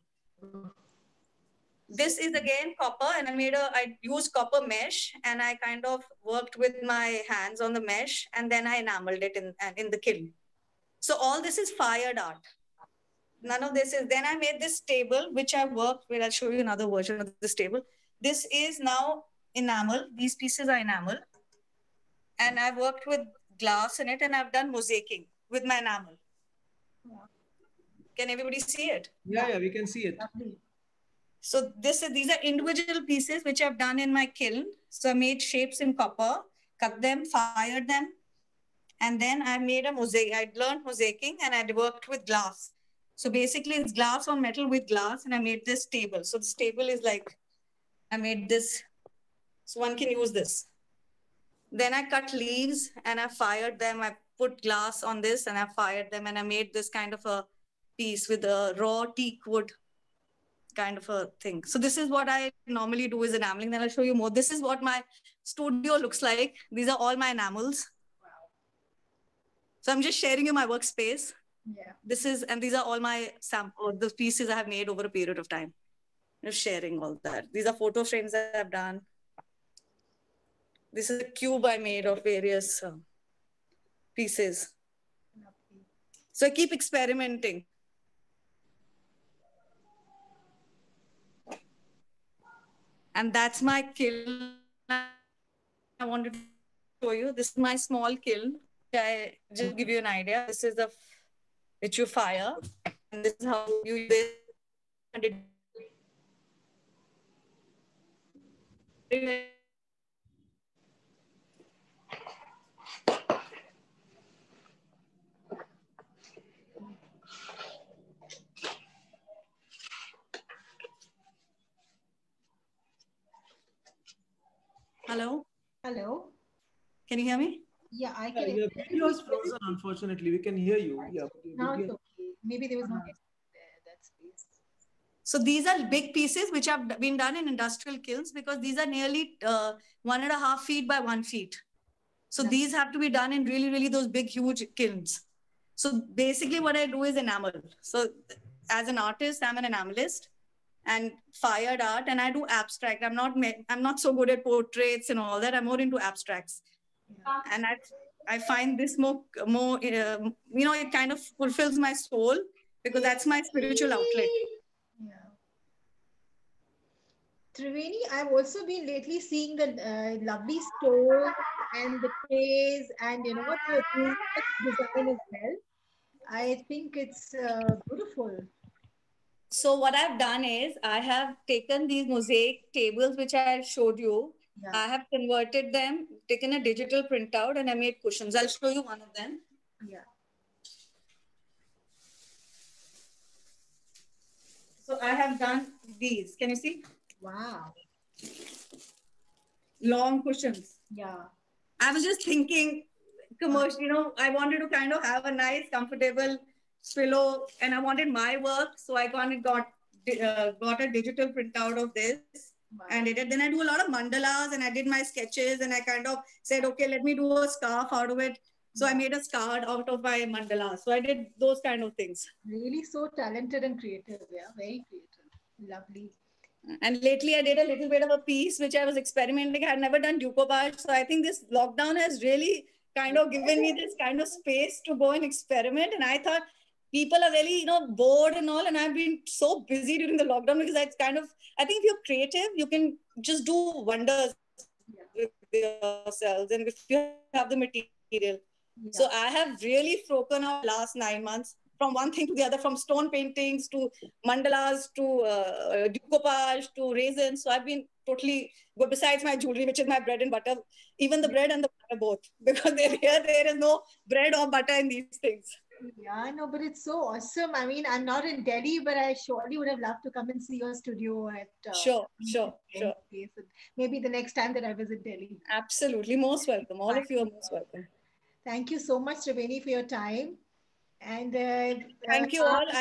H: This is again copper, and I used copper mesh, and I kind of worked with my hands on the mesh, and then I enameled it in the kiln. So all this is fired art. None of this is, then I made this table, which I worked with. I'll show you another version of this table. This is now enamel. These pieces are enamel. And I worked with glass in it, and I've done mosaicing with my enamel. Can everybody see it?
F: Yeah, we can see it.
H: So these are individual pieces which I've done in my kiln. So I made shapes in copper, cut them, fired them. And then I made a mosaic. I learned mosaicing and I worked with glass. So basically it's glass on metal with glass, and I made this table. So this table is like, I made this. So one can use this. Then I cut leaves and I fired them. I put glass on this and I fired them, and I made this kind of a piece with a raw teak wood kind of a thing. So this is what I normally do, is enameling. Then I'll show you more. This is what my studio looks like. These are all my enamels.
A: Wow.
H: So I'm just sharing you my workspace.
A: Yeah.
H: These are all my the pieces I have made over a period of time. Just sharing all that. These are photo frames that I've done. This is a cube I made of various pieces. So I keep experimenting. And that's my kiln. I wanted to show you. This is my small kiln. I just give you an idea. This is which you fire. And this is how you use this. Hello?
A: Hello?
H: Can you hear me?
A: Yeah, I can.
F: Your video is frozen, unfortunately. We can hear you. Yeah.
A: Now it's okay. Maybe there was no that space.
H: So these are big pieces which have been done in industrial kilns, because these are nearly 1.5 feet by 1 feet. So these have to be done in really, really those big, huge kilns. So basically what I do is enamel. So as an artist, I'm an enamelist and fired art, and I do abstract. I'm not so good at portraits and all that. I'm more into abstracts. Yeah. And I find this more it kind of fulfills my soul, because that's my spiritual outlet.
A: Yeah. Triveni, I've also been lately seeing the lovely stone and the trays, and you know what, the design as well. I think it's beautiful.
H: So what I've done is I have taken these mosaic tables, which I showed you. Yeah. I have converted them, taken a digital printout, and I made cushions. I'll show you one of them.
A: Yeah.
H: So I have done these. Can you see?
A: Wow.
H: Long cushions.
A: Yeah.
H: I was just thinking commercial, I wanted to kind of have a nice, comfortable pillow, and I wanted my work. So I got a digital printout of this. Wow. And then I do a lot of mandalas, and I did my sketches, and I kind of said, okay, let me do a scarf out of it. So I made a scarf out of my mandala. So I did those kind of things.
A: Really so talented and creative. Yeah, very creative. Lovely.
H: And lately I did a little bit of a piece which I was experimenting. I had never done decoupage. So I think this lockdown has really kind of given me this kind of space to go and experiment. And I thought people are really, bored and all. And I've been so busy during the lockdown because it's kind of, I think if you're creative, you can just do wonders with yourselves and if you have the material. Yeah. So I have really broken out last 9 months from one thing to the other, from stone paintings to mandalas to decoupage to raisins. So I've been totally, but besides my jewelry, which is my bread and butter, even the bread and the butter both, because there is no bread or butter in these things.
A: Yeah, no, but it's so awesome. I mean, I'm not in Delhi, but I surely would have loved to come and see your studio at
H: Sure.
A: Maybe the next time that I visit Delhi.
H: Absolutely, most welcome. All of you are most welcome.
A: Thank you so much, Triveni, for your time. And
H: thank you all.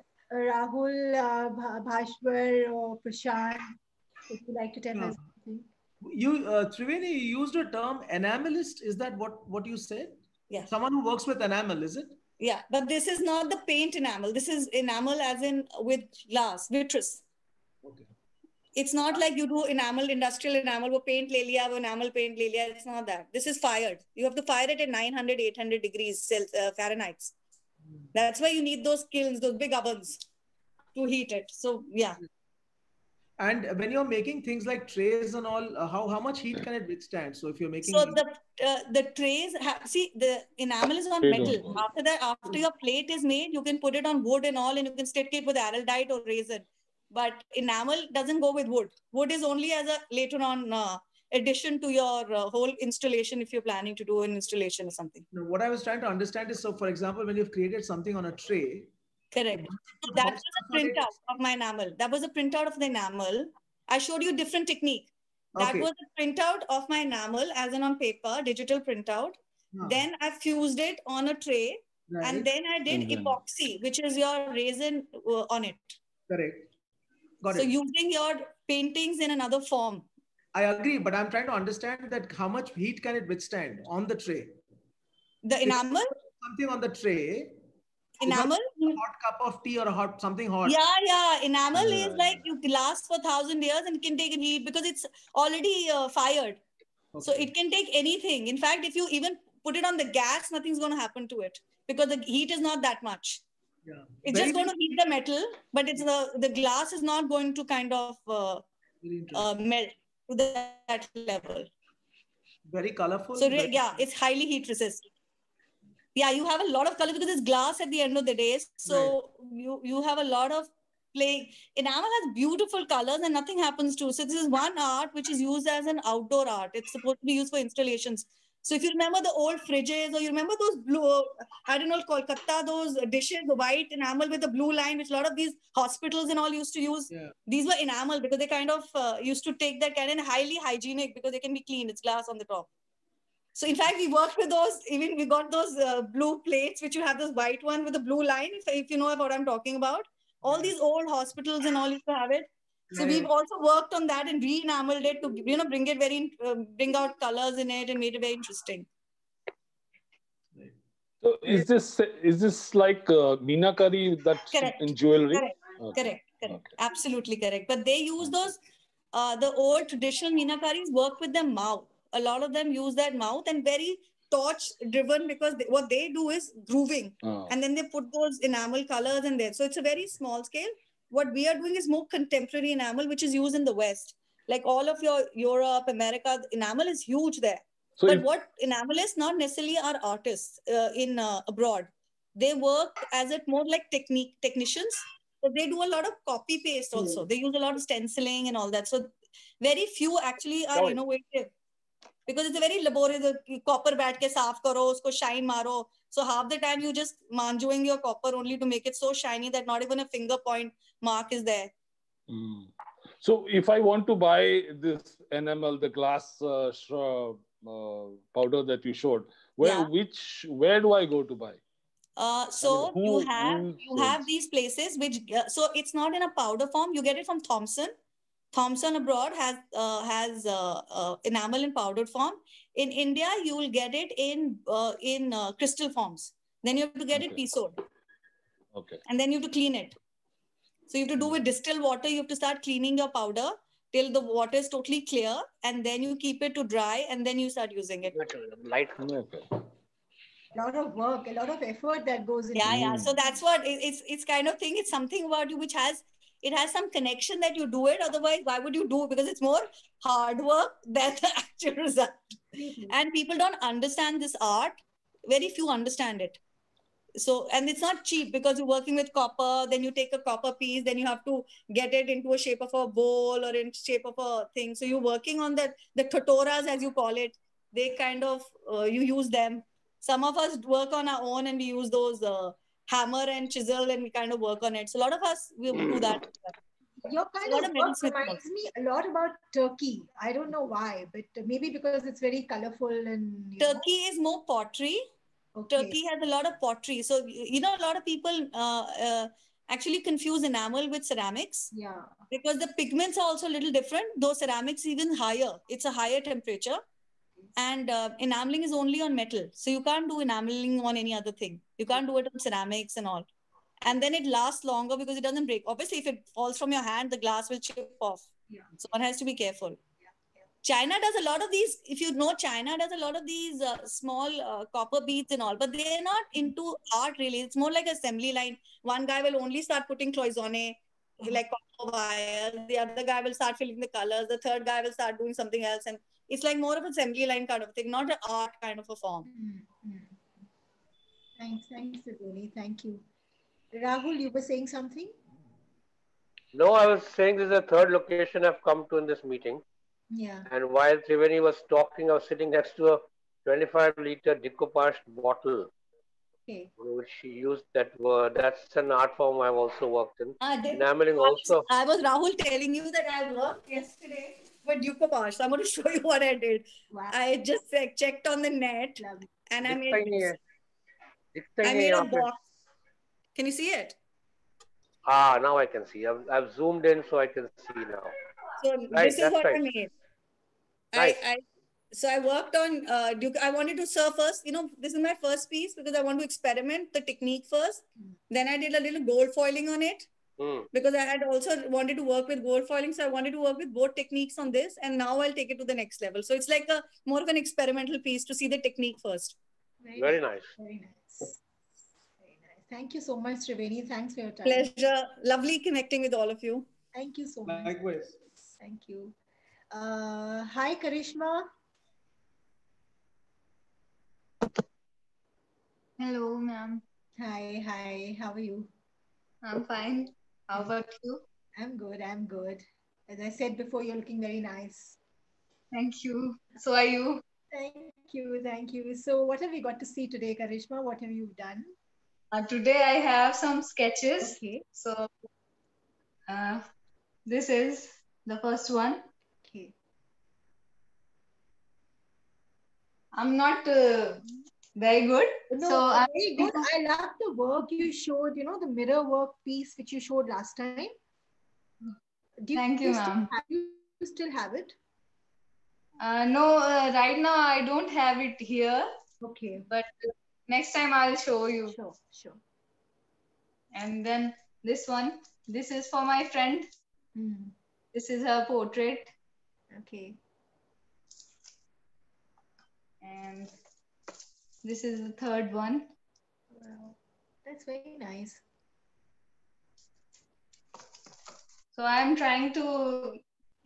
A: Rahul, Bhashwar, or Prashant, would you like to tell us something?
F: Triveni, you used a term enamelist. Is that what you said?
H: Yeah.
F: Someone who works with enamel, is it?
H: Yeah, but this is not the paint enamel. This is enamel as in with glass, vitreous.
F: Okay.
H: It's not like you do enamel, industrial enamel, wo paint le liya, wo enamel paint le liya. It's not that. This is fired. You have to fire it at 900, 800 degrees Fahrenheit. That's why you need those kilns, those big ovens to heat it. So, yeah.
F: And when you're making things like trays and all, how much heat can it withstand? So if you're making...
H: So the trays, see, the enamel is on metal. After that, after your plate is made, you can put it on wood and all, and you can stick it with araldite or resin. But enamel doesn't go with wood. Wood is only as a later on addition to your whole installation if you're planning to do an installation or something.
F: No, what I was trying to understand is, so for example, when you've created something on a tray...
H: Correct. That was a printout of my enamel. That was a printout of the enamel. I showed you a different technique. That was a printout of my enamel as in on paper, digital printout. Then I fused it on a tray. Right. And then I did epoxy, which is your resin on it.
F: Correct. Got it.
H: So using your paintings in another form.
F: I agree, but I'm trying to understand that how much heat can it withstand on the tray?
H: The enamel?
F: Something on the tray.
H: Enamel?
F: A hot cup of tea or something hot.
H: Yeah. Enamel is like you last for 1,000 years and can take heat because it's already fired. Okay. So it can take anything. In fact, if you even put it on the gas, nothing's going to happen to it because the heat is not that much. Yeah. It's just going to heat the metal, but it's the glass is not going to kind of melt to that level.
F: Very colorful.
H: So yeah, it's highly heat resistant. Yeah, you have a lot of color because it's glass at the end of the day. So you have a lot of play. Enamel has beautiful colors and nothing happens to it. So this is one art which is used as an outdoor art. It's supposed to be used for installations. So if you remember the old fridges or you remember those blue, I don't know, Kolkata, those dishes, the white enamel with the blue line, which a lot of these hospitals and all used to use. Yeah. These were enamel because they kind of used to take that kind of highly hygienic because they can be clean. It's glass on the top. So in fact, we worked with those, even we got those blue plates, which you have this white one with the blue line, if you know what I'm talking about. All these old hospitals and all used to have it. So we've also worked on that and re-enameled it to, bring it bring out colors in it and made it very interesting.
G: So is this like meenakari that's in jewelry?
H: Correct. Okay. Absolutely correct. But they use those, the old traditional meenakaris work with their mouth. A lot of them use that mouth and very torch driven because what they do is grooving and then they put those enamel colors in there. So it's a very small scale. What we are doing is more contemporary enamel, which is used in the West. Like all of your Europe, America, enamel is huge there. So but what enamelists not necessarily are artists in abroad. They work as it more like technicians. So they do a lot of copy paste also. They use a lot of stenciling and all that. So very few actually are innovative. Because it's a very laborious, copper bat ke saaf karo, usko shine maro. So half the time you just manjuing your copper only to make it so shiny that not even a finger point mark is there.
G: So if I want to buy this enamel, the glass powder that you showed, where do I go to buy?
H: So you have these places which, so it's not in a powder form. You get it from Thomson. Thomson abroad has enamel in powdered form. In India, you will get it in crystal forms. Then you have to get it pieced.
G: Okay.
H: And then you have to clean it. So you have to do with distilled water. You have to start cleaning your powder. till the water is totally clear, and then you keep it to dry, and then you start using it.
B: Light.
A: A lot of work, a lot of effort that goes into
H: Yeah,
A: it.
H: yeah. So that's what it's kind of thing. It's something about you which has some connection that you do it. Otherwise, why would you do it? Because it's more hard work than the actual result. And people don't understand this art. Very few understand it. So, and it's not cheap because you're working with copper, then you take a copper piece, then you have to get it into a shape of a bowl or in shape of a thing. So you're working on the totoras, as you call it. They kind of, you use them. Some of us work on our own and we use those hammer and chisel and we kind of work on it. So a lot of us will do that.
A: Your kind of work reminds me a lot about Turkey. I don't know why, but maybe because it's very colorful and...
H: Turkey is more pottery. Okay. Turkey has a lot of pottery. So, you know, a lot of people actually confuse enamel with ceramics.
A: Yeah.
H: Because the pigments are also a little different, though ceramics even higher. It's a higher temperature. And enameling is only on metal. So you can't do enameling on any other thing. You can't do it on ceramics and all. And then it lasts longer because it doesn't break. Obviously, if it falls from your hand, the glass will chip off.
A: Yeah.
H: So one has to be careful. China does a lot of these, if you know, China does a lot of these small copper beads and all, but they're not into art really. It's more like assembly line. One guy will only start putting cloisonne, like copper wire. The other guy will start filling the colors. The third guy will start doing something else. And it's like more of an assembly line kind of thing, not an art kind of a form.
A: Thanks, Triveni. Thank you. Rahul, you were saying something?
B: No, I was saying this is the third location I've come to in this meeting.
A: Yeah.
B: And while Triveni was talking, I was sitting next to a 25-liter decoupage bottle,
A: okay,
B: which she used that word. That's an art form I've also worked in. Enameling also.
H: I was Rahul telling you that I worked yesterday with decoupage. So I'm going to show you what I did. Wow. I just checked on the net and I made a box. Can you see it?
B: Ah, now I can see. I've zoomed in so I can see now.
H: So this is what I made.
B: Nice.
H: So I worked on, I wanted to serve first, you know, this is my first piece because I want to experiment the technique first. Then I did a little gold foiling on it because I had also wanted to work with gold foiling. So I wanted to work with both techniques on this and now I'll take it to the next level. So it's like a more of an experimental piece to see the technique first.
B: Very nice.
A: Very nice. Very nice. Thank you so much, Triveni. Thanks for your time.
H: Pleasure. Lovely connecting with all of you.
A: Thank you so much.
F: Likewise.
A: Thank you. Hi, Karishma.
K: Hello, ma'am.
A: Hi. How are you?
K: I'm fine. How about you?
A: I'm good. As I said before, you're looking very nice.
K: Thank you. So are you.
A: Thank you. So what have we got to see today, Karishma? What have you done?
K: Today I have some sketches.
A: Okay.
K: So this is the first one.
A: Okay.
K: I'm not very good.
A: No,
K: so
A: very good. I love the work you showed, you know, the mirror work piece which you showed last time.
K: Thank you, ma'am.
A: Do you still have it?
K: No, right now I don't have it here.
A: Okay.
K: But next time I'll show you.
A: Sure.
K: And then this one, this is for my friend. This is her portrait.
A: Okay.
K: And this is the third one.
A: Wow, that's very nice.
K: So I'm trying to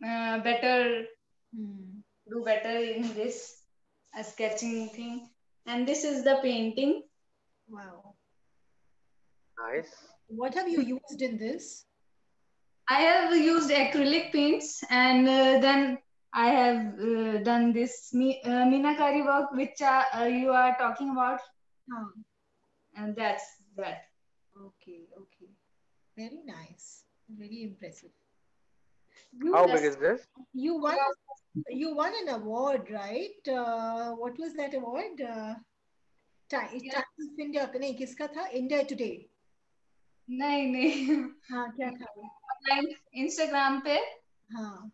K: do better in this sketching thing. And this is the painting.
A: Wow.
B: Nice.
A: What have you used in this?
K: I have used acrylic paints and then I have done this Meenakari work which you are talking about. And that's that.
A: Okay. Very nice. Very impressive.
B: How big is this?
A: You won an award, right? What was that award? Times of India. नहीं, किसका था? India Today.
K: नहीं.
A: हाँ, क्या था?
K: Instagram पे.
A: हाँ.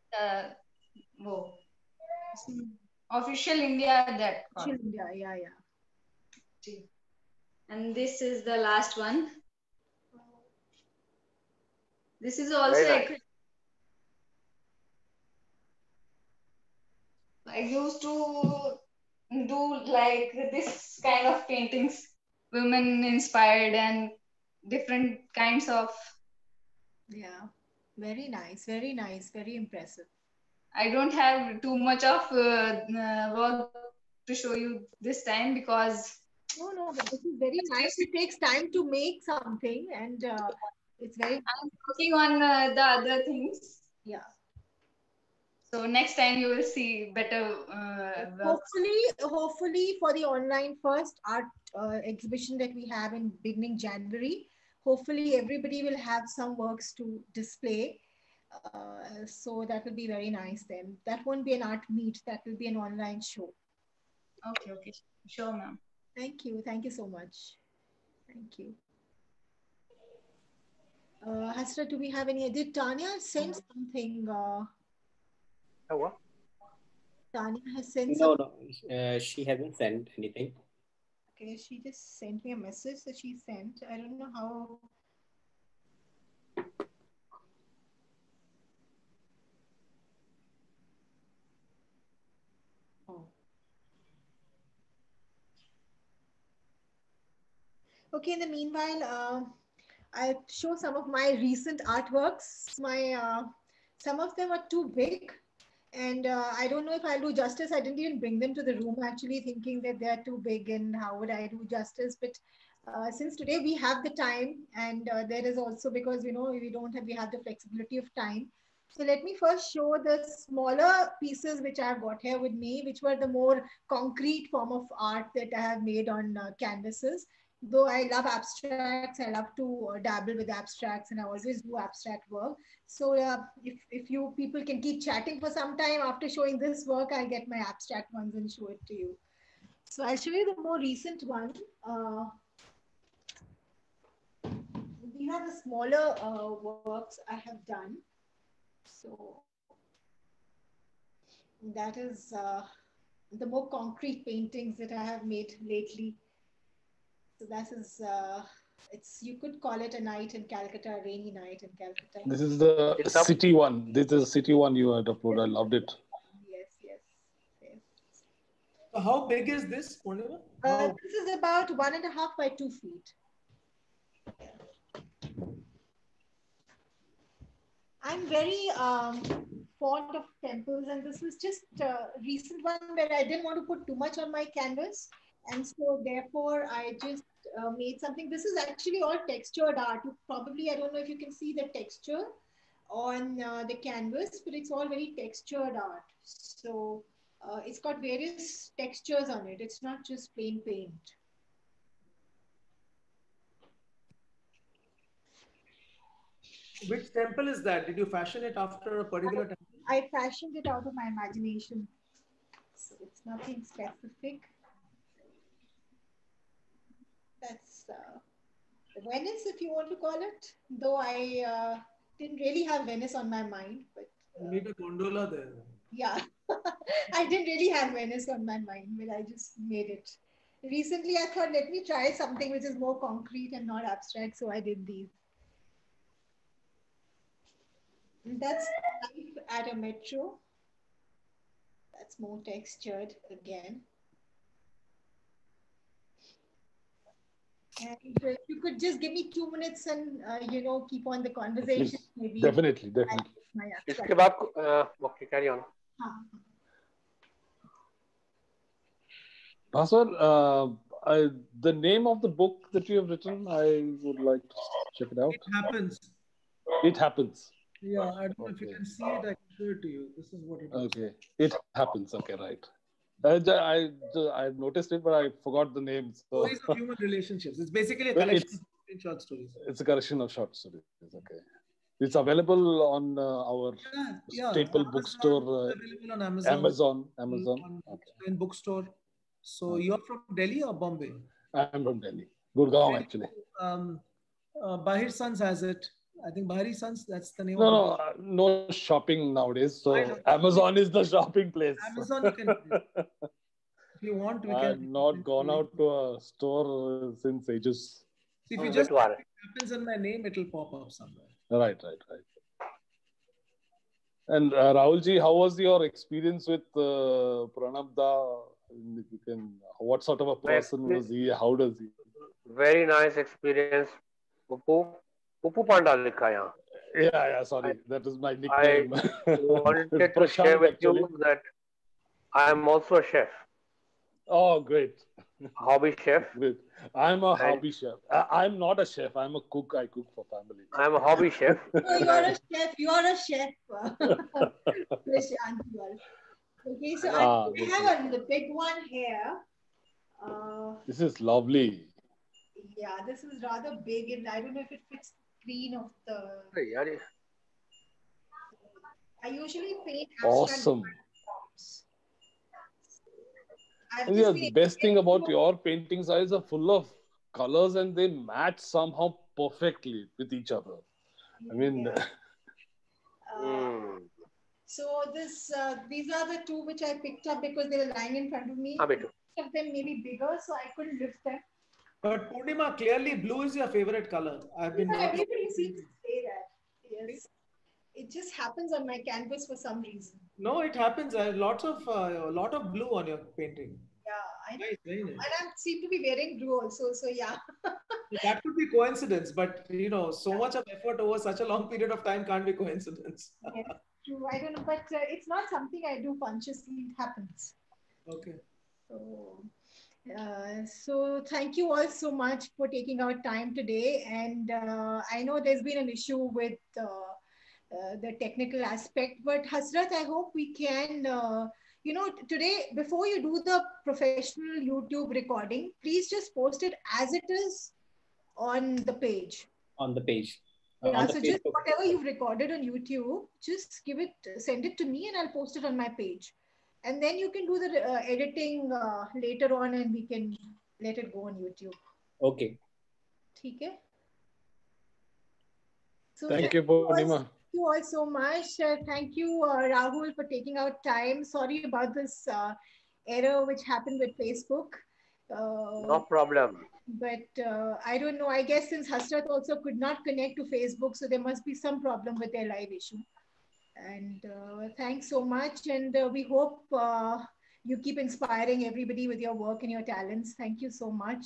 K: वो Official India that.
A: Official India, yeah.
K: And this is the last one. This is also acrylic. I used to do like this kind of paintings, women inspired and different kinds of.
A: Yeah, very nice, very nice, very impressive.
K: I don't have too much of work to show you this time because.
A: No, but this is very nice. It takes time to make something, and it's very.
K: I'm working on the other things.
A: Yeah.
K: So next time you will see better.
A: Hopefully for the online first art exhibition that we have in beginning January, hopefully everybody will have some works to display. So that will be very nice then. That won't be an art meet. That will be an online show.
K: Okay. Sure, ma'am.
A: Thank you. Thank you so much. Thank you. Hasra, do we have any? Did Tanya send something?
B: What?
A: Tanya has sent
C: No,
A: something.
C: no, she hasn't sent anything.
A: Okay, she just sent me a message that she sent. I don't know how. Oh. Okay, in the meanwhile, I'll show some of my recent artworks. Some of them are too big, and I don't know if I'll do justice. I didn't even bring them to the room actually, thinking that they're too big and how would I do justice. But since today we have the time, and there is also, because we have the flexibility of time. So let me first show the smaller pieces which I have got here with me, which were the more concrete form of art that I have made on canvases. Though I love abstracts, I love to dabble with abstracts, and I always do abstract work. So if you people can keep chatting for some time after showing this work, I'll get my abstract ones and show it to you. So I'll show you the more recent one. These are the smaller works I have done. So that is the more concrete paintings that I have made lately. So that is, you could call it a night in Calcutta, a rainy night in Calcutta.
G: This is the city one. This is the city one you had uploaded. I loved it.
A: Yes.
F: So how big is this, Purnima?
A: This is about 1.5 by 2 feet. I'm very fond of temples, and this was just a recent one where I didn't want to put too much on my canvas, and so therefore I just made something. This is actually all textured art. I don't know if you can see the texture on the canvas, but it's all very textured art. So it's got various textures on it. It's not just plain paint.
F: Which temple is that? Did you fashion it after a particular temple?
A: I fashioned it out of my imagination. So it's nothing specific. That's Venice, if you want to call it. Though I didn't really have Venice on my mind. But
F: you need a gondola there.
A: Yeah, I didn't really have Venice on my mind, but I just made it. Recently, I thought, let me try something which is more concrete and not abstract. So I did these. That's life at a metro. That's more textured again. And if you could just give me 2 minutes and keep on the conversation, maybe.
G: Definitely.
B: Okay, carry on.
G: Bhaswar, the name of the book that you have written, I would like to check it out.
F: It happens.
G: It happens.
F: Yeah, I don't know if you can see it. I can show it to you. This is what it is.
G: Okay, it happens. Okay, right. I noticed it, but I forgot the name. So.
F: Stories of human relationships. It's basically a collection of short stories.
G: It's a collection of short stories. Okay. It's available on our staple bookstore.
F: Available on Amazon. In bookstore. So you're from Delhi or Bombay?
G: I'm from Delhi. Gurgaon, actually.
F: Bahir Sons has it. I think Bahari Sons, that's the name
G: of it. No shopping nowadays. So Amazon is the shopping place.
F: Amazon, you can if you want, we can.
G: I've not gone out to a store since ages.
F: So if you just happens in my name, it will pop up somewhere.
G: Right. And Rahulji, how was your experience with Pranab Da? What sort of a person was he? How does he?
B: Very nice experience. Pupu, Pupu Panda likha yahan.
G: Yeah, sorry. That is my nickname.
B: I wanted to share with you that I am also a chef.
G: Oh, great.
B: Hobby chef.
G: Great. I'm a hobby chef. I'm not a chef. I'm a cook. I cook for family.
B: I'm a hobby chef.
A: So you're a chef. You're a chef. Okay, so I have a big one here.
G: This is lovely.
A: Yeah, this is rather big, and I don't know if it fits the screen of the. I usually paint
G: awesome. And yeah, the best thing about your paintings is are full of colors and they match somehow perfectly with each other. I mean,
A: so these are the two which I picked up because they were lying in front of me. Each of them may be bigger, so I couldn't lift them.
F: But Purnima, clearly blue is your favorite color.
A: Everybody seems to say that. Yes. It just happens on my canvas for some reason.
F: No, it happens. I have a lot of blue on your painting.
A: Yeah, I know.
F: Nice, very nice.
A: And I seem to be wearing blue also. So yeah.
F: That could be coincidence, but so much of effort over such a long period of time can't be coincidence.
A: Yes, true. I don't know, but it's not something I do consciously. It happens.
F: Okay.
A: So thank you all so much for taking our time today. And I know there's been an issue with the technical aspect, but Hasrat, I hope we can, today, before you do the professional YouTube recording, please just post it as it is on the page.
C: On the page.
A: Yeah, so just whatever you've recorded on YouTube, just send it to me and I'll post it on my page. And then you can do the editing later on and we can let it go on YouTube.
C: Okay.
A: Okay. So
G: thank you, Purnima.
A: Thank you all so much. Thank you, Rahul, for taking out time. Sorry about this error which happened with Facebook.
B: No problem.
A: But I don't know. I guess since Hasrat also could not connect to Facebook, so there must be some problem with their live issue. And thanks so much. And we hope you keep inspiring everybody with your work and your talents. Thank you so much.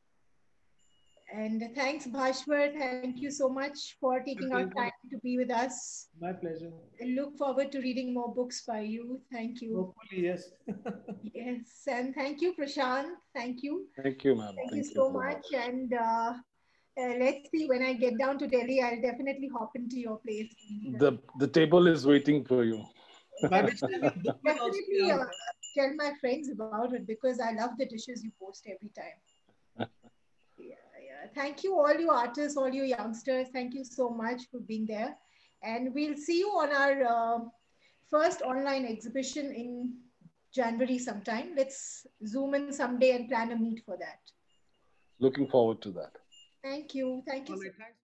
A: And thanks, Bhashwar. Thank you so much for taking out time to be with us.
F: My pleasure.
A: I look forward to reading more books by you. Thank you.
F: Hopefully, yes.
A: Yes. And thank you, Prashant. Thank you.
G: Thank you, ma'am.
A: Thank you so much. And let's see, when I get down to Delhi, I'll definitely hop into your place.
G: The table is waiting for you.
A: Definitely tell my friends about it because I love the dishes you post every time. Thank you, all you artists, all you youngsters. Thank you so much for being there. And we'll see you on our first online exhibition in January sometime. Let's zoom in someday and plan a meet for that.
G: Looking forward to that.
A: Thank you. Thank you.